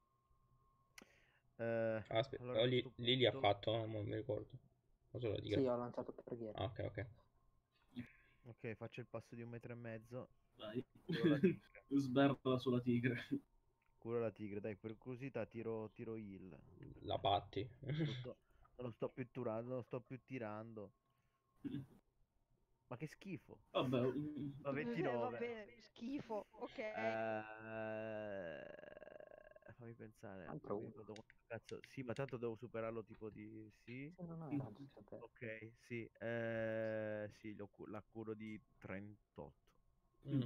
[SPEAKER 3] Eh,
[SPEAKER 1] Aspetta,
[SPEAKER 3] allora,
[SPEAKER 1] oh,
[SPEAKER 3] a
[SPEAKER 1] li,
[SPEAKER 3] questo
[SPEAKER 1] Lili ha
[SPEAKER 3] punto...
[SPEAKER 1] fatto, non mi ricordo. O solo la tigre?
[SPEAKER 5] Sì, ho lanciato preghiera.
[SPEAKER 1] Ah, ok, ok.
[SPEAKER 3] Ok, faccio il passo di un metro e mezzo.
[SPEAKER 2] Dai.
[SPEAKER 3] Curo la tigre.
[SPEAKER 2] Sberla sulla tigre.
[SPEAKER 3] Curo la tigre, dai, per curiosità tiro, tiro heal.
[SPEAKER 1] La batti.
[SPEAKER 3] Non lo sto, non lo sto più turando, non lo sto più tirando. Ma che schifo.
[SPEAKER 2] Vabbè, mm,
[SPEAKER 3] Ma
[SPEAKER 4] Eh, va
[SPEAKER 3] ventinove.
[SPEAKER 4] bene, schifo. Ok.
[SPEAKER 3] Eh, fammi pensare.
[SPEAKER 5] Altro
[SPEAKER 3] Non mi
[SPEAKER 5] uno.
[SPEAKER 3] ricordo quanto cazzo. Sì, ma tanto devo superarlo tipo di... Sì.
[SPEAKER 5] Sì, no, no, era giusto per...
[SPEAKER 3] Ok, sì. Eh, sì, lo cu- la curo di trentotto.
[SPEAKER 1] Mm.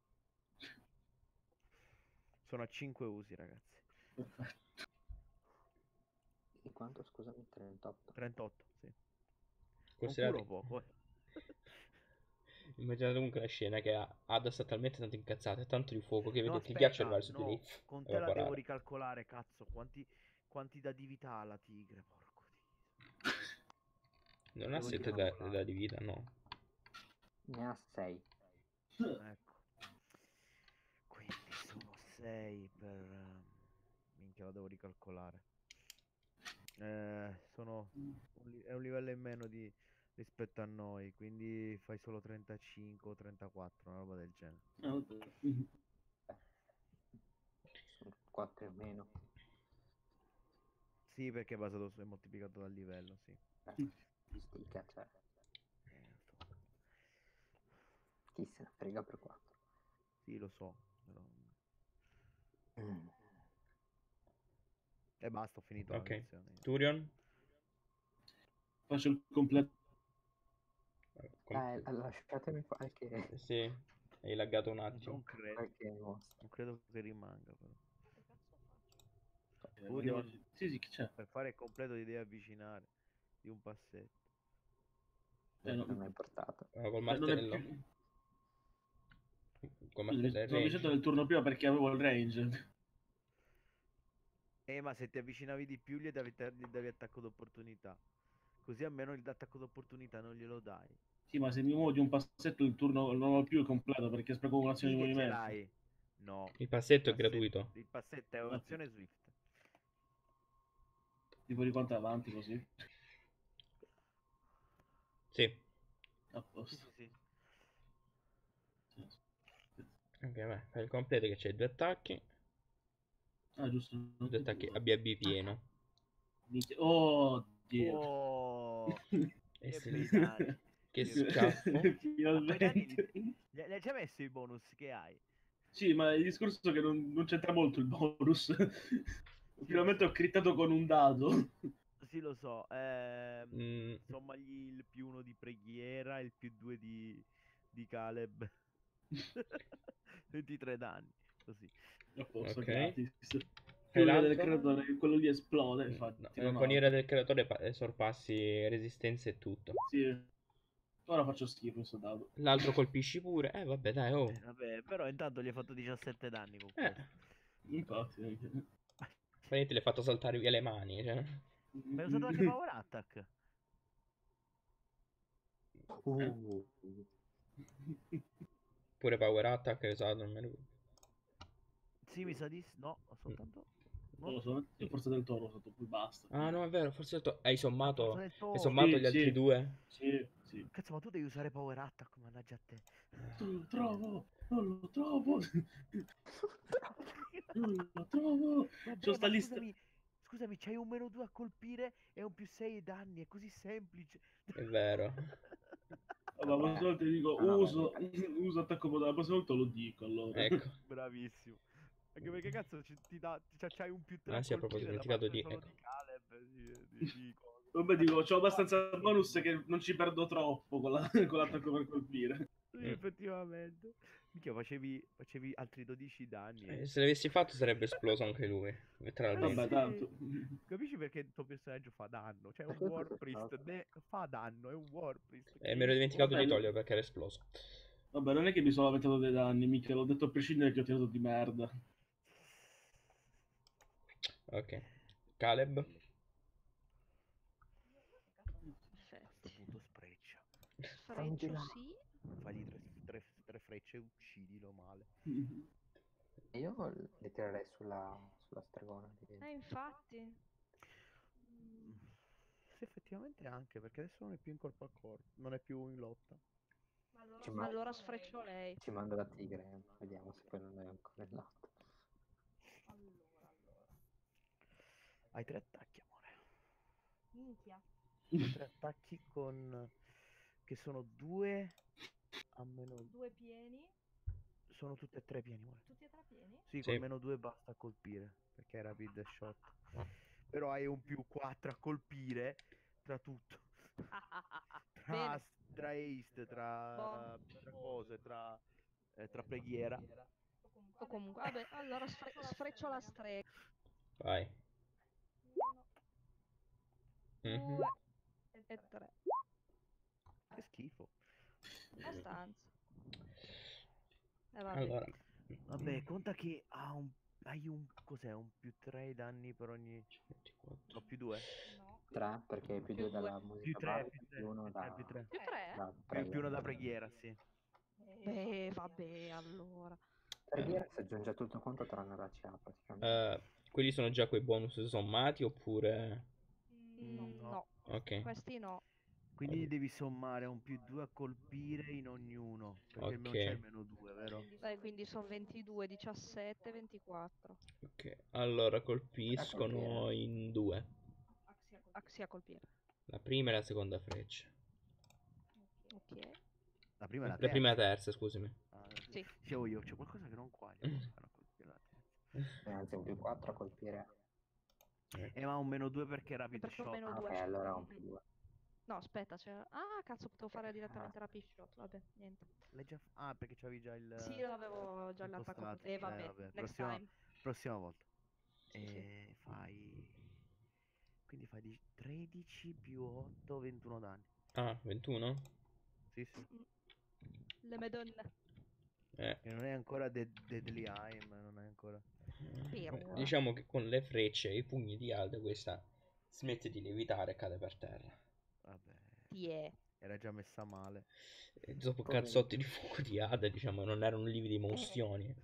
[SPEAKER 3] Sono a cinque usi, ragazzi.
[SPEAKER 2] perfetto.
[SPEAKER 5] Di quanto, scusami, trentotto.
[SPEAKER 3] trentotto, sì. Non
[SPEAKER 1] Considerate...
[SPEAKER 3] curo poco, eh.
[SPEAKER 1] Immaginate comunque la scena che ha- Ada sta talmente tanto incazzata e tanto di fuoco che
[SPEAKER 3] No,
[SPEAKER 1] vedete il ghiaccio
[SPEAKER 3] aspetta,
[SPEAKER 1] arrivare su di
[SPEAKER 3] no,
[SPEAKER 1] lei.
[SPEAKER 3] con te la devo
[SPEAKER 1] Evaporare.
[SPEAKER 3] ricalcolare, cazzo. Quanti, quanti da di vita ha la tigre, porco Dio.
[SPEAKER 1] Non ha
[SPEAKER 3] Devo
[SPEAKER 1] sette da,
[SPEAKER 3] ricalcolare.
[SPEAKER 1] da di vita, no.
[SPEAKER 5] Ne ha sei.
[SPEAKER 3] Ecco. Quindi sono sei per... ehm, minchia, la devo ricalcolare. Eh, sono... un li- è un livello in meno di... rispetto a noi, quindi fai solo trentacinque o trentaquattro, una roba del genere.
[SPEAKER 2] Ah, vabbè. Mm.
[SPEAKER 5] Beh, sono quattro in meno.
[SPEAKER 3] Sì, perché è basato su... è moltiplicato dal livello, sì.
[SPEAKER 5] Beh, stica, cioè,
[SPEAKER 3] Eh, lo so.
[SPEAKER 5] chi se ne frega per quattro.
[SPEAKER 3] Sì, lo so. Però...
[SPEAKER 5] Mm.
[SPEAKER 3] E basta, ho finito la
[SPEAKER 1] Ok.
[SPEAKER 3] missione.
[SPEAKER 1] Turion?
[SPEAKER 2] Faccio il completo.
[SPEAKER 1] Com-
[SPEAKER 5] Eh, lasciatemi qualche,
[SPEAKER 1] Sì, hai laggato un attimo.
[SPEAKER 3] Non credo.
[SPEAKER 5] qualche mostro.
[SPEAKER 3] Non credo che rimanga, però.
[SPEAKER 2] Eh,
[SPEAKER 3] Furion,
[SPEAKER 2] andiamo- Sì, sì, che c'è?
[SPEAKER 3] per fare il completo ti devi avvicinare di un passetto.
[SPEAKER 2] Eh, no,
[SPEAKER 5] Non mi è portato.
[SPEAKER 1] Ah, col
[SPEAKER 2] eh, non è
[SPEAKER 1] martello.
[SPEAKER 2] più...
[SPEAKER 1] Col
[SPEAKER 2] Scusa, mi
[SPEAKER 1] martello è
[SPEAKER 2] sono avvicinato
[SPEAKER 1] range.
[SPEAKER 2] nel turno prima perché avevo il range.
[SPEAKER 3] Eh, ma se ti avvicinavi di più gli davi, gli davi attacco d'opportunità. Così almeno il attacco d'opportunità non glielo dai.
[SPEAKER 2] Sì, ma se mi muovo di un passetto il turno non ho più il completo perché spreco un'azione
[SPEAKER 3] Sì
[SPEAKER 2] di
[SPEAKER 3] che ce
[SPEAKER 2] movimento.
[SPEAKER 3] l'hai. No.
[SPEAKER 1] Il passetto è
[SPEAKER 3] Il passetto-
[SPEAKER 1] gratuito.
[SPEAKER 3] Il passetto è un'azione Swift.
[SPEAKER 2] Tipo di quanto è avanti così.
[SPEAKER 1] Sì.
[SPEAKER 2] A
[SPEAKER 3] Sì,
[SPEAKER 2] posto.
[SPEAKER 3] sì, sì.
[SPEAKER 1] Ok, vai. Fai il completo che c'hai due attacchi.
[SPEAKER 2] Ah, giusto.
[SPEAKER 1] Due attacchi A B A B pieno.
[SPEAKER 2] Minchia- Oh, Dio.
[SPEAKER 3] Oh,
[SPEAKER 1] E
[SPEAKER 3] che
[SPEAKER 1] se-
[SPEAKER 3] bei danni.
[SPEAKER 1] Che
[SPEAKER 3] Che
[SPEAKER 1] schiaffo.
[SPEAKER 3] Ma quei danni
[SPEAKER 2] Finalmente.
[SPEAKER 3] li, li hai già messo i bonus che hai?
[SPEAKER 2] Sì, ma il discorso è che non, non c'entra molto il bonus. Finalmente ho crittato con un dado.
[SPEAKER 3] sì, lo so. ehm,
[SPEAKER 1] Mm,
[SPEAKER 3] Sommagli il più uno di preghiera e il più due di, di Caleb. ventitré danni, così.
[SPEAKER 2] A posto,
[SPEAKER 1] ok.
[SPEAKER 2] gratis.
[SPEAKER 1] E
[SPEAKER 2] Più ira del
[SPEAKER 1] l'altro?
[SPEAKER 2] creatore, quello lì esplode,
[SPEAKER 1] Mm,
[SPEAKER 2] infatti,
[SPEAKER 1] no, eh,
[SPEAKER 2] non
[SPEAKER 1] con ira
[SPEAKER 2] altro.
[SPEAKER 1] del creatore pa- eh, sorpassi resistenza e tutto.
[SPEAKER 2] Sì. Ora faccio schifo questo dado.
[SPEAKER 1] L'altro colpisci pure. Eh, vabbè, dai, oh.
[SPEAKER 3] Eh, vabbè, però intanto gli hai fatto diciassette danni con
[SPEAKER 1] Eh,
[SPEAKER 3] questo.
[SPEAKER 2] Infatti, anche.
[SPEAKER 1] praticamente le hai fatto saltare via le mani, cioè.
[SPEAKER 3] Ma hai usato anche Power Attack?
[SPEAKER 5] Uh,
[SPEAKER 1] Pure Power Attack hai usato, non me ne ricordo.
[SPEAKER 3] Sì, mi sa di... s- No, ho soltanto...
[SPEAKER 2] Non
[SPEAKER 3] No,
[SPEAKER 2] lo so, io forza del toro ho usato, poi basta.
[SPEAKER 1] Ah, no, è vero, forse ho detto- hai
[SPEAKER 3] forza
[SPEAKER 1] sommato,
[SPEAKER 3] del
[SPEAKER 1] hai
[SPEAKER 3] toro.
[SPEAKER 1] sommato
[SPEAKER 2] Sì,
[SPEAKER 1] gli altri
[SPEAKER 2] sì,
[SPEAKER 1] due?
[SPEAKER 2] sì, sì.
[SPEAKER 3] Cazzo, ma tu devi usare Power Attack, mannaggia a te.
[SPEAKER 2] Non lo trovo, non lo trovo, non lo trovo. C'ho
[SPEAKER 3] Vabbè,
[SPEAKER 2] sta
[SPEAKER 3] ma
[SPEAKER 2] lista.
[SPEAKER 3] scusami, scusami, c'hai un meno due a colpire e un più sei ai danni, è così semplice.
[SPEAKER 1] È vero.
[SPEAKER 2] Vabbè, la prossima volta ti dico,
[SPEAKER 5] No, no,
[SPEAKER 2] uso,
[SPEAKER 5] vabbè.
[SPEAKER 2] uso attacco potente, la prossima volta lo dico allora.
[SPEAKER 1] Ecco.
[SPEAKER 3] Bravissimo. Anche perché cazzo ci, ti dà, cioè, c'hai un più tre
[SPEAKER 1] Ah
[SPEAKER 3] a
[SPEAKER 1] sì, a proposito, ho
[SPEAKER 3] colpire da
[SPEAKER 1] dimenticato
[SPEAKER 3] parte
[SPEAKER 1] di...
[SPEAKER 3] solo
[SPEAKER 1] Ecco.
[SPEAKER 3] di Caleb, di, di, di cosa.
[SPEAKER 2] Vabbè, dico, c'ho abbastanza bonus che non ci perdo troppo con, la- con l'attacco per colpire.
[SPEAKER 3] Sì,
[SPEAKER 1] Mm.
[SPEAKER 3] effettivamente. Minchia, facevi, facevi altri dodici danni.
[SPEAKER 1] Eh,
[SPEAKER 3] E...
[SPEAKER 1] se l'avessi fatto sarebbe esploso anche lui,
[SPEAKER 3] Eh
[SPEAKER 1] letteralmente.
[SPEAKER 2] Vabbè,
[SPEAKER 3] sì,
[SPEAKER 2] tanto.
[SPEAKER 3] capisci perché il tuo personaggio fa danno? Cioè, un
[SPEAKER 5] Perché
[SPEAKER 3] War
[SPEAKER 5] cos'è
[SPEAKER 3] Priest
[SPEAKER 5] stato?
[SPEAKER 3] ne fa danno, è un War Priest
[SPEAKER 1] E
[SPEAKER 3] che
[SPEAKER 1] mi ero dimenticato
[SPEAKER 2] Vabbè,
[SPEAKER 1] di
[SPEAKER 2] no-
[SPEAKER 1] toglierlo perché era esploso.
[SPEAKER 2] Vabbè, non è che mi sono lamentato dei danni, mica l'ho detto a prescindere che ho tirato di merda.
[SPEAKER 1] Ok. Caleb?
[SPEAKER 3] A sto
[SPEAKER 4] Effetti.
[SPEAKER 3] punto spreccia.
[SPEAKER 4] Sfreccio sì.
[SPEAKER 3] Fagli tre, tre- tre frecce e uccidilo male.
[SPEAKER 5] Io le tirerei sulla, sulla stregona. di-
[SPEAKER 4] Eh, infatti.
[SPEAKER 3] Mm, Sì, effettivamente anche, perché adesso non è più in corpo a corpo, non è più in lotta.
[SPEAKER 5] Ci, ma-
[SPEAKER 4] Allora sfreccio lei.
[SPEAKER 5] ci mando la tigre, vediamo se poi non è ancora in lotta.
[SPEAKER 3] Hai tre attacchi, amore.
[SPEAKER 4] Minchia.
[SPEAKER 3] Tre attacchi con... che sono due a meno...
[SPEAKER 4] Due pieni.
[SPEAKER 3] Sono tutte e tre pieni, amore.
[SPEAKER 4] Tutti e tre pieni?
[SPEAKER 3] Sì,
[SPEAKER 1] Sì.
[SPEAKER 3] con meno due basta colpire, perché è rapid shot. Però hai un più quattro a colpire tra tutto. Tra,
[SPEAKER 4] Bene.
[SPEAKER 3] tra haste, tra,
[SPEAKER 4] Boh.
[SPEAKER 3] tra cose, tra, eh, tra preghiera.
[SPEAKER 4] O comunque, vabbè, allora sfre- sfreccio la strega.
[SPEAKER 1] Vai. Mhm.
[SPEAKER 4] Due e tre.
[SPEAKER 3] Che schifo.
[SPEAKER 4] Abbastanza. E vabbè.
[SPEAKER 1] Allora.
[SPEAKER 3] Vabbè, conta che ha un, hai un... cos'è? Un più tre danni per ogni...
[SPEAKER 1] ventiquattro.
[SPEAKER 3] No, più due.
[SPEAKER 5] tre perché più
[SPEAKER 4] Più
[SPEAKER 5] due dalla
[SPEAKER 4] due.
[SPEAKER 5] musica
[SPEAKER 3] Più tre,
[SPEAKER 5] bardica,
[SPEAKER 3] più tre,
[SPEAKER 5] più uno
[SPEAKER 3] più
[SPEAKER 5] da,
[SPEAKER 3] tre, più tre.
[SPEAKER 4] Più tre?
[SPEAKER 5] da
[SPEAKER 3] Più,
[SPEAKER 5] preghiera.
[SPEAKER 3] più uno da preghiera, sì.
[SPEAKER 4] Beh, vabbè, allora.
[SPEAKER 5] Preghiera si aggiunge tutto quanto tranne la C A praticamente.
[SPEAKER 1] Eh, quelli sono già quei bonus sommati oppure...
[SPEAKER 3] Mm, no.
[SPEAKER 4] No,
[SPEAKER 1] Ok.
[SPEAKER 4] questi no.
[SPEAKER 3] Quindi devi sommare un più due a colpire in ognuno, perché non
[SPEAKER 1] Ok.
[SPEAKER 3] c'è il meno due, vero?
[SPEAKER 4] Dai, quindi sono ventidue, diciassette, ventiquattro.
[SPEAKER 1] Ok. Allora
[SPEAKER 5] A
[SPEAKER 1] colpiscono
[SPEAKER 5] colpire.
[SPEAKER 1] in due.
[SPEAKER 4] Axia colpire.
[SPEAKER 1] La prima e la seconda freccia.
[SPEAKER 4] Ok.
[SPEAKER 3] La prima e
[SPEAKER 1] La,
[SPEAKER 3] la
[SPEAKER 1] la prima e la
[SPEAKER 3] terza.
[SPEAKER 1] terza, scusami.
[SPEAKER 3] Ah,
[SPEAKER 4] Sì.
[SPEAKER 3] dicevo io, c'è qualcosa che non quaglia. Come fanno a colpire la terza?
[SPEAKER 5] E anzi un più quattro a colpire.
[SPEAKER 1] Ecco.
[SPEAKER 3] Eh, ma un meno due perché rapid
[SPEAKER 4] Perché un
[SPEAKER 3] shot.
[SPEAKER 4] meno
[SPEAKER 5] Ah, ok,
[SPEAKER 4] due.
[SPEAKER 5] allora un più due.
[SPEAKER 4] No, aspetta, c'è... Ah, cazzo, potevo fare direttamente rapid shot. Vabbè, niente.
[SPEAKER 3] L'hai già... Ah, perché c'avevi già il...
[SPEAKER 4] Sì, l'avevo già l'attacco.
[SPEAKER 3] impostato.
[SPEAKER 4] E
[SPEAKER 3] Eh,
[SPEAKER 4] vabbè,
[SPEAKER 3] vabbè,
[SPEAKER 4] next
[SPEAKER 3] prossima,
[SPEAKER 4] time.
[SPEAKER 3] prossima volta.
[SPEAKER 4] Sì, sì.
[SPEAKER 3] E fai... Quindi fai di- tredici più otto, ventuno danni.
[SPEAKER 1] Ah, ventuno?
[SPEAKER 3] Sì, sì.
[SPEAKER 4] Le madonne.
[SPEAKER 1] Eh.
[SPEAKER 3] E non è ancora de- Deadly Aim, non è ancora...
[SPEAKER 4] Per
[SPEAKER 1] Beh,
[SPEAKER 4] ora.
[SPEAKER 1] diciamo che con le frecce e i pugni di Aldo questa smette di levitare e cade per terra.
[SPEAKER 3] Vabbè,
[SPEAKER 4] Ti è.
[SPEAKER 3] era già messa male.
[SPEAKER 1] E dopo
[SPEAKER 5] Poverino.
[SPEAKER 1] cazzotti di fuoco di Ada, diciamo, non erano lividi mozioni.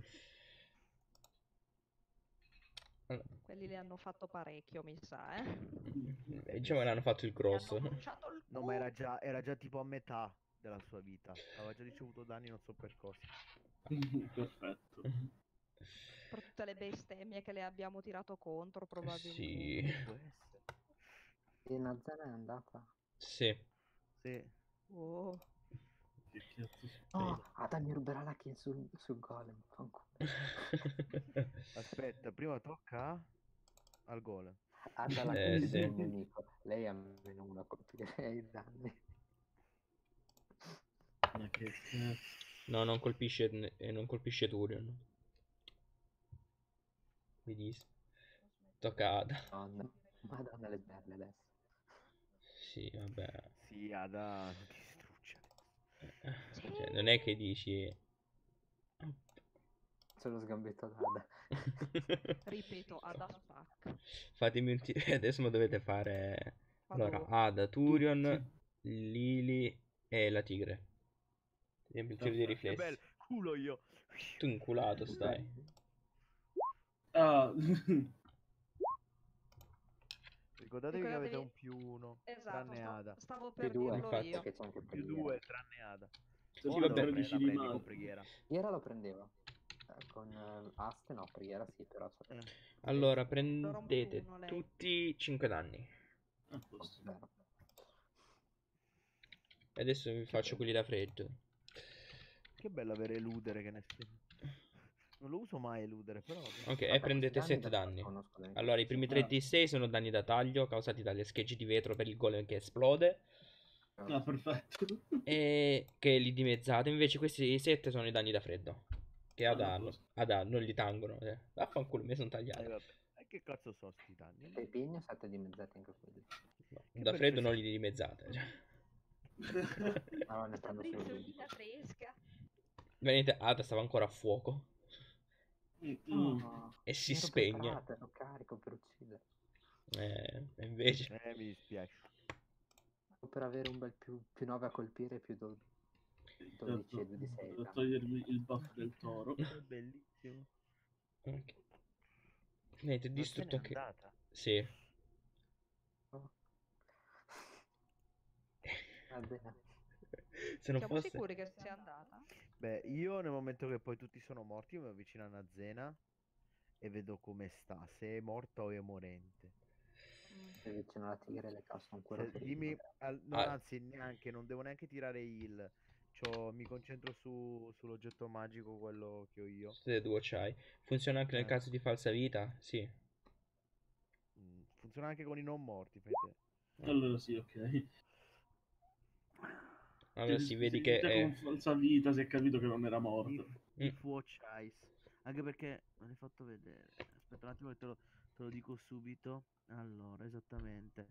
[SPEAKER 1] Allora,
[SPEAKER 4] Quelli le hanno fatto parecchio, mi sa, eh.
[SPEAKER 1] eh, diciamo che ne hanno fatto il
[SPEAKER 4] Mi hanno
[SPEAKER 1] grosso.
[SPEAKER 4] bruciato il
[SPEAKER 3] No, ma era già, era già tipo a metà della sua vita. Aveva già ricevuto danni, non so per cosa.
[SPEAKER 2] Perfetto.
[SPEAKER 4] per tutte le bestemmie che le abbiamo tirato contro, probabilmente.
[SPEAKER 1] Sì.
[SPEAKER 3] Può essere.
[SPEAKER 5] E Nazana è andata.
[SPEAKER 1] Sì.
[SPEAKER 3] Sì.
[SPEAKER 4] Oh.
[SPEAKER 2] Che cazzo
[SPEAKER 5] Oh,
[SPEAKER 2] succede?
[SPEAKER 5] Ada mi ruberà la kill sul, sul golem. Fanculo.
[SPEAKER 3] Aspetta, prima tocca al golem.
[SPEAKER 5] Ada la
[SPEAKER 1] Eh,
[SPEAKER 5] colpisce
[SPEAKER 1] sì.
[SPEAKER 5] il nemico, lei ha meno uno a colpire i danni.
[SPEAKER 2] Ma che cazzo.
[SPEAKER 1] No, non colpisce, eh, non colpisce Turion. Vedi? Tocca ad Ada.
[SPEAKER 5] Madonna, Madonna le perle adesso.
[SPEAKER 1] Sì, vabbè.
[SPEAKER 3] Sì, Ada ti distrugge.
[SPEAKER 1] Eh, cioè, non è che dici...
[SPEAKER 5] C'è lo sgambetto ad Ada.
[SPEAKER 4] Ripeto, Ada Spac.
[SPEAKER 1] Fatemi un tiro. Adesso mi dovete fare... Allora,
[SPEAKER 4] Vado.
[SPEAKER 1] Ada, Turion,
[SPEAKER 2] Tutti.
[SPEAKER 1] Lily e la tigre. Vediamo il tiro di
[SPEAKER 2] Perfetto.
[SPEAKER 3] Che bello,
[SPEAKER 1] riflessi.
[SPEAKER 3] culo io.
[SPEAKER 1] Tu inculato stai.
[SPEAKER 2] Ah,
[SPEAKER 3] Ricordatevi che avete
[SPEAKER 4] Ricordatevi-
[SPEAKER 3] un più uno,
[SPEAKER 4] Esatto,
[SPEAKER 3] tranne
[SPEAKER 4] sta-
[SPEAKER 3] Ada.
[SPEAKER 4] stavo
[SPEAKER 5] Più
[SPEAKER 4] per
[SPEAKER 5] due,
[SPEAKER 4] dirlo
[SPEAKER 1] infatti.
[SPEAKER 4] io.
[SPEAKER 5] perché c'è anche
[SPEAKER 3] Più
[SPEAKER 5] preghiera.
[SPEAKER 3] due, tranne Ada.
[SPEAKER 2] se
[SPEAKER 3] O
[SPEAKER 2] tu
[SPEAKER 3] la
[SPEAKER 2] la
[SPEAKER 3] pre-
[SPEAKER 2] tredici
[SPEAKER 3] la
[SPEAKER 2] di
[SPEAKER 3] prendi con
[SPEAKER 2] maggio.
[SPEAKER 3] preghiera.
[SPEAKER 5] Preghiera lo prendeva. Eh, con eh, aste no, preghiera sì, però c'è.
[SPEAKER 3] Eh.
[SPEAKER 1] Allora,
[SPEAKER 4] Allora, un
[SPEAKER 1] prendete
[SPEAKER 4] più uno lei.
[SPEAKER 1] tutti cinque danni.
[SPEAKER 2] A posto.
[SPEAKER 5] Vero.
[SPEAKER 1] E adesso vi faccio quelli da freddo.
[SPEAKER 3] Che bello avere eludere che ne non lo uso mai eludere, però vabbè.
[SPEAKER 1] Ok, e
[SPEAKER 5] Vabbè,
[SPEAKER 1] prendete
[SPEAKER 5] questi
[SPEAKER 1] sette
[SPEAKER 5] da-
[SPEAKER 1] danni.
[SPEAKER 5] conosco dai-
[SPEAKER 1] Allora, i primi tre
[SPEAKER 2] Ah.
[SPEAKER 1] di sei sono danni da taglio causati dalle schegge di vetro per il golem che esplode
[SPEAKER 2] Ah, perfetto.
[SPEAKER 1] e che li dimezzate. Invece questi sette sono i danni da freddo. Che ad
[SPEAKER 2] Ah,
[SPEAKER 1] A,
[SPEAKER 2] posto.
[SPEAKER 1] ad A non li tangono. Eh. Vaffanculo, mi sono
[SPEAKER 3] Eh,
[SPEAKER 1] tagliato.
[SPEAKER 3] vabbè. E che cazzo so sti danni?
[SPEAKER 5] E i pigno sette dimezzati anche quelli.
[SPEAKER 1] No,
[SPEAKER 3] Che
[SPEAKER 1] da
[SPEAKER 3] bel
[SPEAKER 1] freddo non
[SPEAKER 3] fres-
[SPEAKER 1] li dimezzate. Cioè.
[SPEAKER 5] Ah, ne prendo solo due.
[SPEAKER 4] Frizzolina fresca.
[SPEAKER 1] Vedete, Ada stava ancora a fuoco
[SPEAKER 2] Mm, mm.
[SPEAKER 5] No,
[SPEAKER 1] e si
[SPEAKER 5] ero
[SPEAKER 1] spegne.
[SPEAKER 5] preparato, ero carico per uccidere.
[SPEAKER 1] Eh, e invece...
[SPEAKER 3] Eh, mi dispiace.
[SPEAKER 5] Per avere un bel più, più nove a colpire e più do- dodici e due di sei.
[SPEAKER 2] Per togliermi il buff del toro.
[SPEAKER 3] È bellissimo.
[SPEAKER 1] Ok. Niente,
[SPEAKER 3] Ma
[SPEAKER 1] distrutto
[SPEAKER 3] se n'è
[SPEAKER 1] che...
[SPEAKER 3] andata?
[SPEAKER 1] Sì.
[SPEAKER 5] Oh. Va bene.
[SPEAKER 1] Se non
[SPEAKER 4] Siamo
[SPEAKER 1] fosse...
[SPEAKER 4] sicuri che sia andata?
[SPEAKER 3] Beh, io nel momento che poi tutti sono morti, io mi avvicino a Nazena e vedo come sta, se è morta o è morente.
[SPEAKER 4] Mm.
[SPEAKER 5] Sei vicino alla tigre le cose sono quello
[SPEAKER 3] Se-
[SPEAKER 5] per
[SPEAKER 3] dimmi,
[SPEAKER 5] il
[SPEAKER 3] al- no,
[SPEAKER 1] Ah.
[SPEAKER 3] anzi, neanche, non devo neanche tirare heal. C'ho- mi concentro su, sull'oggetto magico, quello che ho io.
[SPEAKER 1] Tutte e due c'hai. Funziona anche nel
[SPEAKER 3] Eh.
[SPEAKER 1] caso di falsa vita? Sì.
[SPEAKER 3] Mm, funziona anche con i non morti, fai te.
[SPEAKER 2] Allora sì, ok.
[SPEAKER 1] Allora
[SPEAKER 2] Sì,
[SPEAKER 1] si
[SPEAKER 2] sì,
[SPEAKER 1] vedi
[SPEAKER 2] sì,
[SPEAKER 1] che
[SPEAKER 2] già
[SPEAKER 1] è...
[SPEAKER 2] con falsa vita si è capito che non era morto.
[SPEAKER 3] Di, di
[SPEAKER 1] Mm.
[SPEAKER 3] Watch Eyes. Anche perché me l'hai fatto vedere. Aspetta un attimo che te lo, te lo dico subito. Allora, esattamente.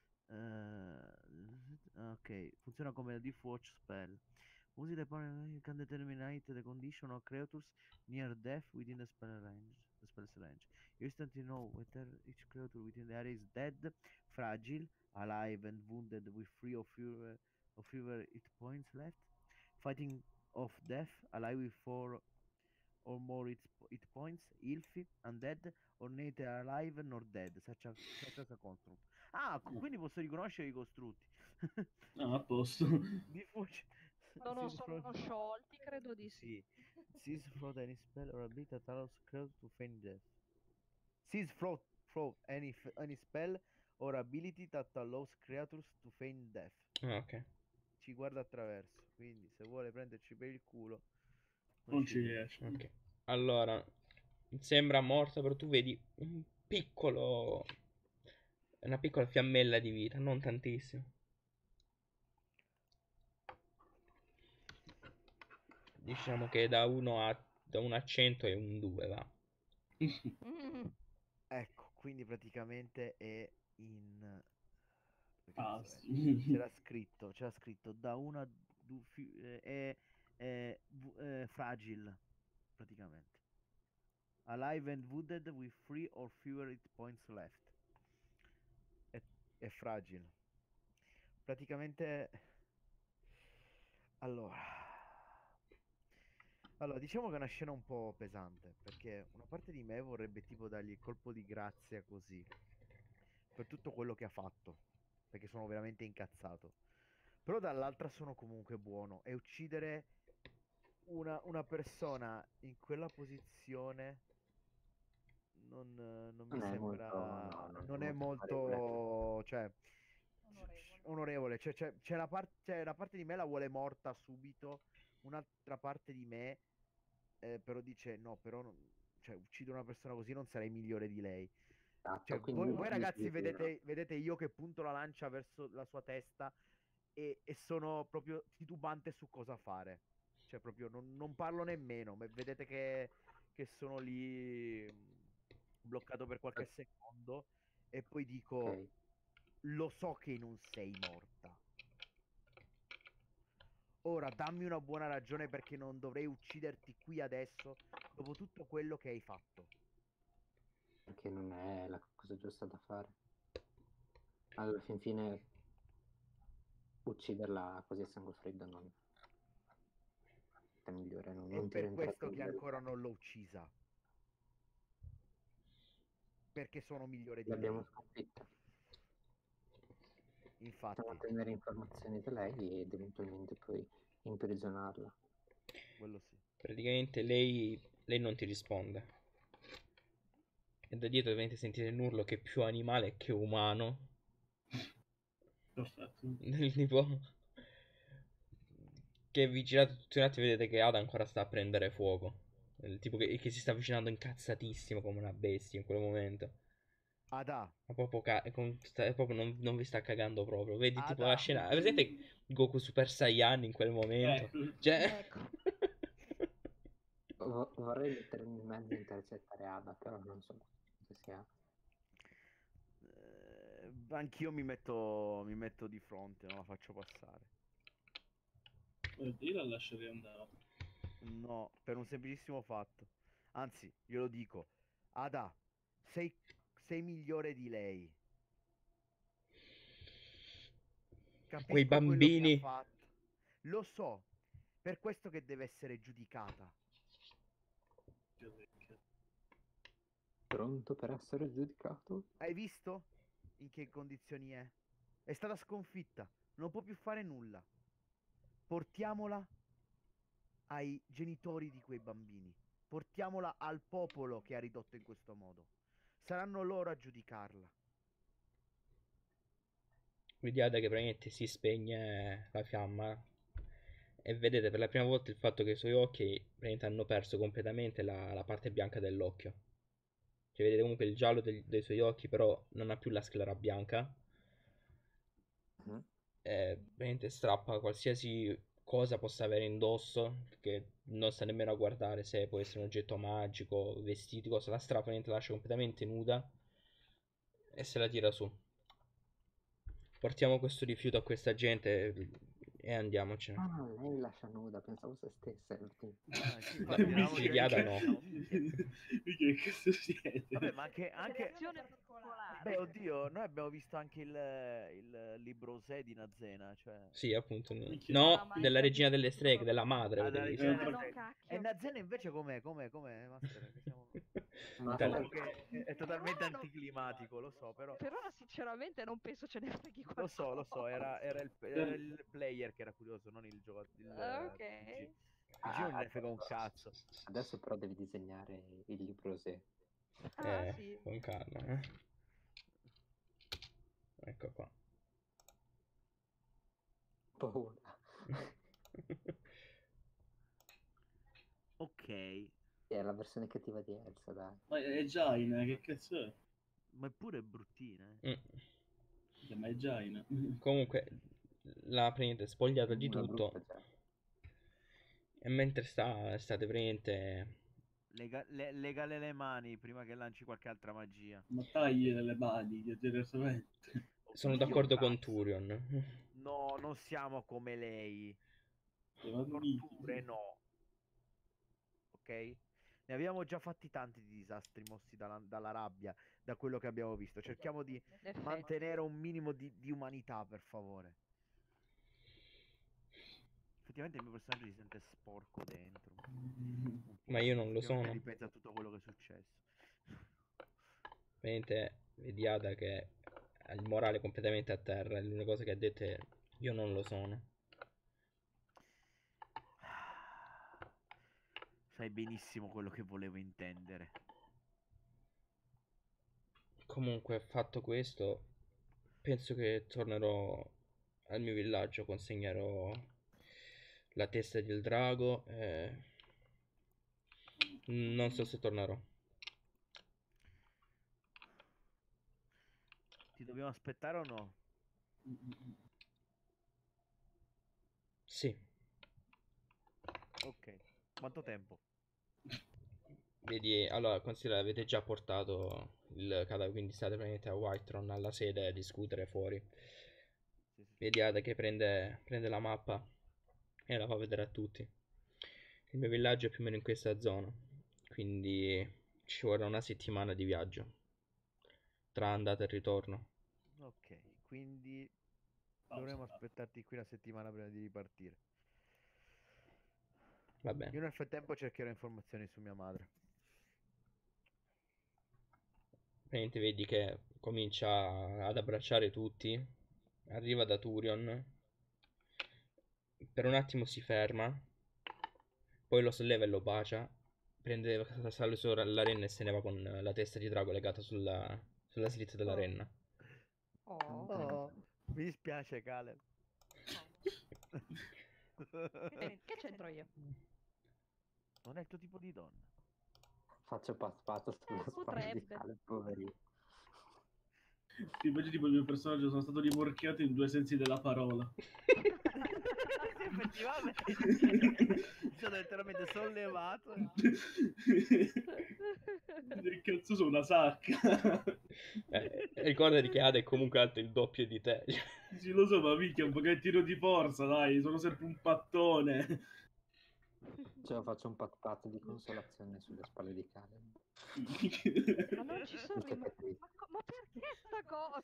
[SPEAKER 3] Eh, ok, funziona come la Death Watch spell. Usi the power you can determine the condition of creatures near death within the spell range. The spell's range. You instantly know whether each creature within the area is dead, fragile, alive, and wounded with three or fewer or fewer hit points left. Fighting of death, alive with four or more hit, hit points, healthy, undead, or neither alive nor dead, such, a, such as a construct. Ah, co- quindi posso riconoscere i costrutti.
[SPEAKER 2] Ah, a posto.
[SPEAKER 3] Death Watch-
[SPEAKER 4] Sono,
[SPEAKER 3] Sees
[SPEAKER 4] sono
[SPEAKER 3] from-
[SPEAKER 4] sciolti, credo di sì.
[SPEAKER 3] Sì. Sees from any spell or ability that allows creature to feign death. Sees from, from any, f- any spell or ability that allows creatures to feign death.
[SPEAKER 1] Ah, ok.
[SPEAKER 3] Ci guarda attraverso, quindi se vuole prenderci per il culo
[SPEAKER 2] Non ci
[SPEAKER 3] riesce.
[SPEAKER 2] riesce.
[SPEAKER 1] Ok. Allora, sembra morta, però tu vedi un piccolo... Una piccola fiammella di vita, non tantissimo. Diciamo che da uno a, da uno a cento è un due, va.
[SPEAKER 4] Mm.
[SPEAKER 3] Ecco, quindi praticamente è in... dove
[SPEAKER 2] Ah,
[SPEAKER 3] cazzo è?
[SPEAKER 2] sì.
[SPEAKER 3] C'era scritto, c'era scritto da una a du- fi- eh, è, è vu- eh, fragile, praticamente. Alive and wounded with three or fewer hit points left. È, è fragile. Praticamente... Allora... Allora, diciamo che è una scena un po' pesante, perché una parte di me vorrebbe tipo dargli il colpo di grazia così, per tutto quello che ha fatto, perché sono veramente incazzato. Però dall'altra sono comunque buono, e uccidere una, una persona in quella posizione non, eh, non mi
[SPEAKER 5] Non è
[SPEAKER 3] sembra...
[SPEAKER 5] molto- no, non è
[SPEAKER 3] non è
[SPEAKER 5] molto
[SPEAKER 3] molto... cioè...
[SPEAKER 4] Onorevole.
[SPEAKER 3] onorevole, cioè, c'è, c'è la parte, c'è la parte di me la vuole morta subito, un'altra parte di me eh, però dice no, però non- cioè, uccidere una persona così non sarei migliore di lei.
[SPEAKER 5] Esatto,
[SPEAKER 3] Cioè,
[SPEAKER 5] quindi
[SPEAKER 3] voi,
[SPEAKER 5] io
[SPEAKER 3] voi
[SPEAKER 5] gli
[SPEAKER 3] ragazzi
[SPEAKER 5] chiedo-
[SPEAKER 3] vedete, vedete io che punto la lancia verso la sua testa e, e sono proprio titubante su cosa fare. Cioè, proprio non, non parlo nemmeno. ma Vedete che, che sono lì mh, bloccato per qualche secondo e poi dico,
[SPEAKER 5] Ok,
[SPEAKER 3] lo so che non sei morta. Ora dammi una buona ragione perché non dovrei ucciderti qui adesso dopo tutto quello che hai fatto.
[SPEAKER 5] perché non è la cosa giusta da fare. Alla fin fine ucciderla così a sangue freddo non è migliore, non,
[SPEAKER 3] È
[SPEAKER 5] non ti
[SPEAKER 3] per
[SPEAKER 5] renderà
[SPEAKER 3] questo
[SPEAKER 5] più
[SPEAKER 3] che ancora
[SPEAKER 5] migliore.
[SPEAKER 3] non l'ho uccisa. Perché sono migliore di
[SPEAKER 5] L'abbiamo
[SPEAKER 3] lei.
[SPEAKER 5] sconfitta. Possiamo
[SPEAKER 3] Infatti,
[SPEAKER 5] ottenere informazioni da lei ed eventualmente poi imprigionarla.
[SPEAKER 3] quello sì.
[SPEAKER 1] Praticamente lei, lei non ti risponde. E da dietro ovviamente sentite un urlo che è più animale che umano.
[SPEAKER 2] Perfetto.
[SPEAKER 1] Del tipo che vigilate tutti un attimo, vedete che Ada ancora sta a prendere fuoco. Il tipo che, che si sta avvicinando incazzatissimo come una bestia in quel momento.
[SPEAKER 3] Ada,
[SPEAKER 1] Ma proprio, ca- con- sta- proprio non, non vi sta cagando proprio. Vedi tipo la
[SPEAKER 3] Ada,
[SPEAKER 1] scena. Vedete Goku Super Saiyan in quel momento?
[SPEAKER 2] Ecco.
[SPEAKER 1] Cioè.
[SPEAKER 4] Ecco.
[SPEAKER 5] Vo- vorrei mettermi in mezzo e intercettare Ada, però non so se sia.
[SPEAKER 3] eh, anch'io mi metto, mi metto di fronte, non la faccio passare.
[SPEAKER 2] Eh, Io la lascerei andare.
[SPEAKER 3] No, per un semplicissimo fatto. Anzi, glielo dico. Ada, sei, sei migliore di lei.
[SPEAKER 1] Quei
[SPEAKER 3] Capisco quello che ha
[SPEAKER 1] bambini.
[SPEAKER 3] fatto. Lo so, per questo che deve essere giudicata.
[SPEAKER 2] Che vecchia.
[SPEAKER 5] Pronto per essere giudicato?
[SPEAKER 3] Hai visto in che condizioni è? È stata sconfitta, non può più fare nulla. Portiamola ai genitori di quei bambini. Portiamola al popolo che ha ridotto in questo modo. Saranno loro a giudicarla.
[SPEAKER 1] Vedi Ada che praticamente si spegne la fiamma. E vedete per la prima volta il fatto che i suoi occhi praticamente hanno perso completamente la, la parte bianca dell'occhio. Cioè vedete comunque il giallo del- dei suoi occhi, però non ha più la sclera bianca.
[SPEAKER 5] Mhm.
[SPEAKER 1] E praticamente strappa qualsiasi cosa possa avere indosso, che non sta nemmeno a guardare se può essere un oggetto magico, vestiti, cosa. La strappa, niente, la lascia completamente nuda e se la tira su. Portiamo questo rifiuto a questa gente e, e andiamocene.
[SPEAKER 5] Ah, lei lascia nuda, pensavo se stesse.
[SPEAKER 3] Ah, sì,
[SPEAKER 1] La-
[SPEAKER 3] infatti eravamo
[SPEAKER 1] sì,
[SPEAKER 3] già
[SPEAKER 1] Ada
[SPEAKER 3] lì,
[SPEAKER 1] no.
[SPEAKER 3] diciamo, minchia.
[SPEAKER 2] Mica che cazzo siete?
[SPEAKER 3] Vabbè, ma anche, anche...
[SPEAKER 4] Reazione particolare.
[SPEAKER 3] Beh, oddio, noi abbiamo visto anche il, il libro sé di Nazena, cioè...
[SPEAKER 1] Sì, appunto. No,
[SPEAKER 2] Minchia.
[SPEAKER 1] no,
[SPEAKER 4] Ah, ma
[SPEAKER 1] della
[SPEAKER 4] è
[SPEAKER 1] regina delle
[SPEAKER 4] capito
[SPEAKER 1] streghe, della
[SPEAKER 4] proprio.
[SPEAKER 1] madre,
[SPEAKER 3] Ah, dalla
[SPEAKER 1] avevi
[SPEAKER 3] regina
[SPEAKER 1] visto.
[SPEAKER 2] Eh,
[SPEAKER 3] delle
[SPEAKER 4] No,
[SPEAKER 3] streghe. E
[SPEAKER 4] cacchio.
[SPEAKER 3] Nazena invece com'è? Com'è? Com'è, Master? Che siamo...
[SPEAKER 5] Ma
[SPEAKER 1] Dalla-
[SPEAKER 3] Diciamo che è, è totalmente
[SPEAKER 4] Per ora no-
[SPEAKER 3] anticlimatico, lo so, però...
[SPEAKER 4] Per ora sinceramente non penso ce ne freghi
[SPEAKER 3] Lo
[SPEAKER 4] qualcosa.
[SPEAKER 3] so, lo so, era, era il, era il player che era curioso, non il giocatore. Il,
[SPEAKER 4] Ah,
[SPEAKER 3] eh,
[SPEAKER 4] ok.
[SPEAKER 3] P G. Il P G non ne frega un cazzo.
[SPEAKER 5] Adesso però devi disegnare il libro se.
[SPEAKER 4] Ah,
[SPEAKER 1] Eh,
[SPEAKER 4] sì.
[SPEAKER 1] con calma, eh. Ecco qua.
[SPEAKER 5] Paura.
[SPEAKER 3] Ok,
[SPEAKER 5] È la versione cattiva di Elsa, dai.
[SPEAKER 2] Ma è Jaina, che cazzo è?
[SPEAKER 3] ma eppure è bruttina, eh.
[SPEAKER 1] Mm.
[SPEAKER 2] Minchia, ma è Jaina.
[SPEAKER 1] Comunque, la prendete spogliata di
[SPEAKER 5] Una
[SPEAKER 1] tutto.
[SPEAKER 5] brutta già.
[SPEAKER 1] E mentre sta, state praticamente.
[SPEAKER 3] Lega, le- legale le mani prima che lanci qualche altra magia.
[SPEAKER 2] Ma tagli le mani, direttamente.
[SPEAKER 1] Sono
[SPEAKER 3] Oddio,
[SPEAKER 1] d'accordo con
[SPEAKER 3] cazzo.
[SPEAKER 1] Turion.
[SPEAKER 3] No, non siamo come lei.
[SPEAKER 2] Sei bandito.
[SPEAKER 3] Torture no. Ok? Ne abbiamo già fatti tanti di disastri mossi dalla, dalla rabbia, da quello che abbiamo visto. Cerchiamo di
[SPEAKER 4] In effetti.
[SPEAKER 3] mantenere un minimo di, di umanità, per favore. Effettivamente il mio personaggio si sente sporco dentro. Un po'.
[SPEAKER 1] Ma io non lo
[SPEAKER 3] Effettivamente
[SPEAKER 1] sono.
[SPEAKER 3] ripensa a tutto quello che è successo.
[SPEAKER 1] Praticamente vedi Ada che ha il morale completamente a terra. L'unica cosa che ha detto è: io non lo sono.
[SPEAKER 3] Sai benissimo quello che volevo intendere.
[SPEAKER 1] Comunque, fatto questo, penso che tornerò al mio villaggio, consegnerò la testa del drago. E... non so se tornerò.
[SPEAKER 3] dobbiamo aspettare o no?
[SPEAKER 1] Sì,
[SPEAKER 3] Ok. Quanto tempo?
[SPEAKER 1] vedi, allora considera avete già portato il cadavere, quindi state praticamente a Whiterun alla sede a discutere fuori.
[SPEAKER 3] Sì, sì, sì.
[SPEAKER 1] Vedi Ada che prende, prende la mappa e la fa vedere a tutti. Il mio villaggio è più o meno in questa zona, quindi ci vorrà una settimana di viaggio tra andata e ritorno.
[SPEAKER 3] Ok, quindi
[SPEAKER 2] Pausa.
[SPEAKER 3] dovremo aspettarti qui una settimana prima di ripartire.
[SPEAKER 1] Va
[SPEAKER 3] Io
[SPEAKER 1] bene.
[SPEAKER 3] nel frattempo cercherò informazioni su mia madre.
[SPEAKER 1] Praticamente vedi che comincia ad abbracciare tutti, arriva da Turion, per un attimo si ferma, poi lo solleva e lo bacia, prende, sale su la renna e se ne va con la testa di drago legata sulla, sulla slitta della
[SPEAKER 3] Oh.
[SPEAKER 1] renna.
[SPEAKER 4] Oh.
[SPEAKER 3] Oh, mi dispiace, Caleb.
[SPEAKER 4] Che, che c'entro io?
[SPEAKER 3] Non è il tuo tipo di donna.
[SPEAKER 5] Faccio pat pat sulla
[SPEAKER 4] Eh,
[SPEAKER 5] spalla di
[SPEAKER 4] potrebbe.
[SPEAKER 5] Caleb, poverino.
[SPEAKER 2] Ti immagini tipo il mio personaggio sono stato rimorchiato in due sensi della parola.
[SPEAKER 3] Sì, effettivamente. Mi sono letteralmente sollevato.
[SPEAKER 2] Che cazzo sono una sacca?
[SPEAKER 1] Eh, ricordati che Ada è comunque alto il doppio di te.
[SPEAKER 2] Sì, lo so, ma minchia, un pochettino di forza, dai, sono sempre un pattone.
[SPEAKER 5] Cioè, faccio un pat pat di consolazione sulle spalle di Caleb.
[SPEAKER 4] Ma non ci sono
[SPEAKER 5] Visto che è
[SPEAKER 4] rimasti.
[SPEAKER 5] triste.
[SPEAKER 4] Ma, co- ma perché sta cosa?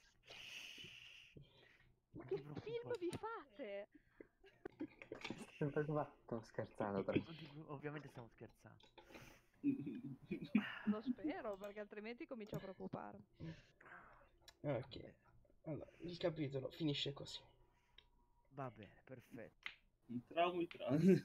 [SPEAKER 4] Ma che
[SPEAKER 3] Non ti
[SPEAKER 4] film
[SPEAKER 3] preoccupare.
[SPEAKER 4] vi fate?
[SPEAKER 5] Sempre qua, sto scherzando, tra
[SPEAKER 3] Non ti pre- Ovviamente stiamo scherzando.
[SPEAKER 4] Lo spero, perché altrimenti comincio a preoccuparmi.
[SPEAKER 1] Ok, allora il capitolo finisce così.
[SPEAKER 3] Va bene, perfetto.
[SPEAKER 2] I traumi, traumi.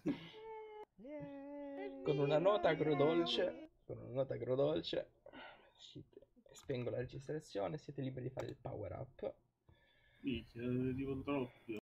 [SPEAKER 1] Con una nota agrodolce, con una nota agrodolce, siete- spengo la registrazione, siete liberi di fare il power up.
[SPEAKER 2] Minchia, tipo troppo.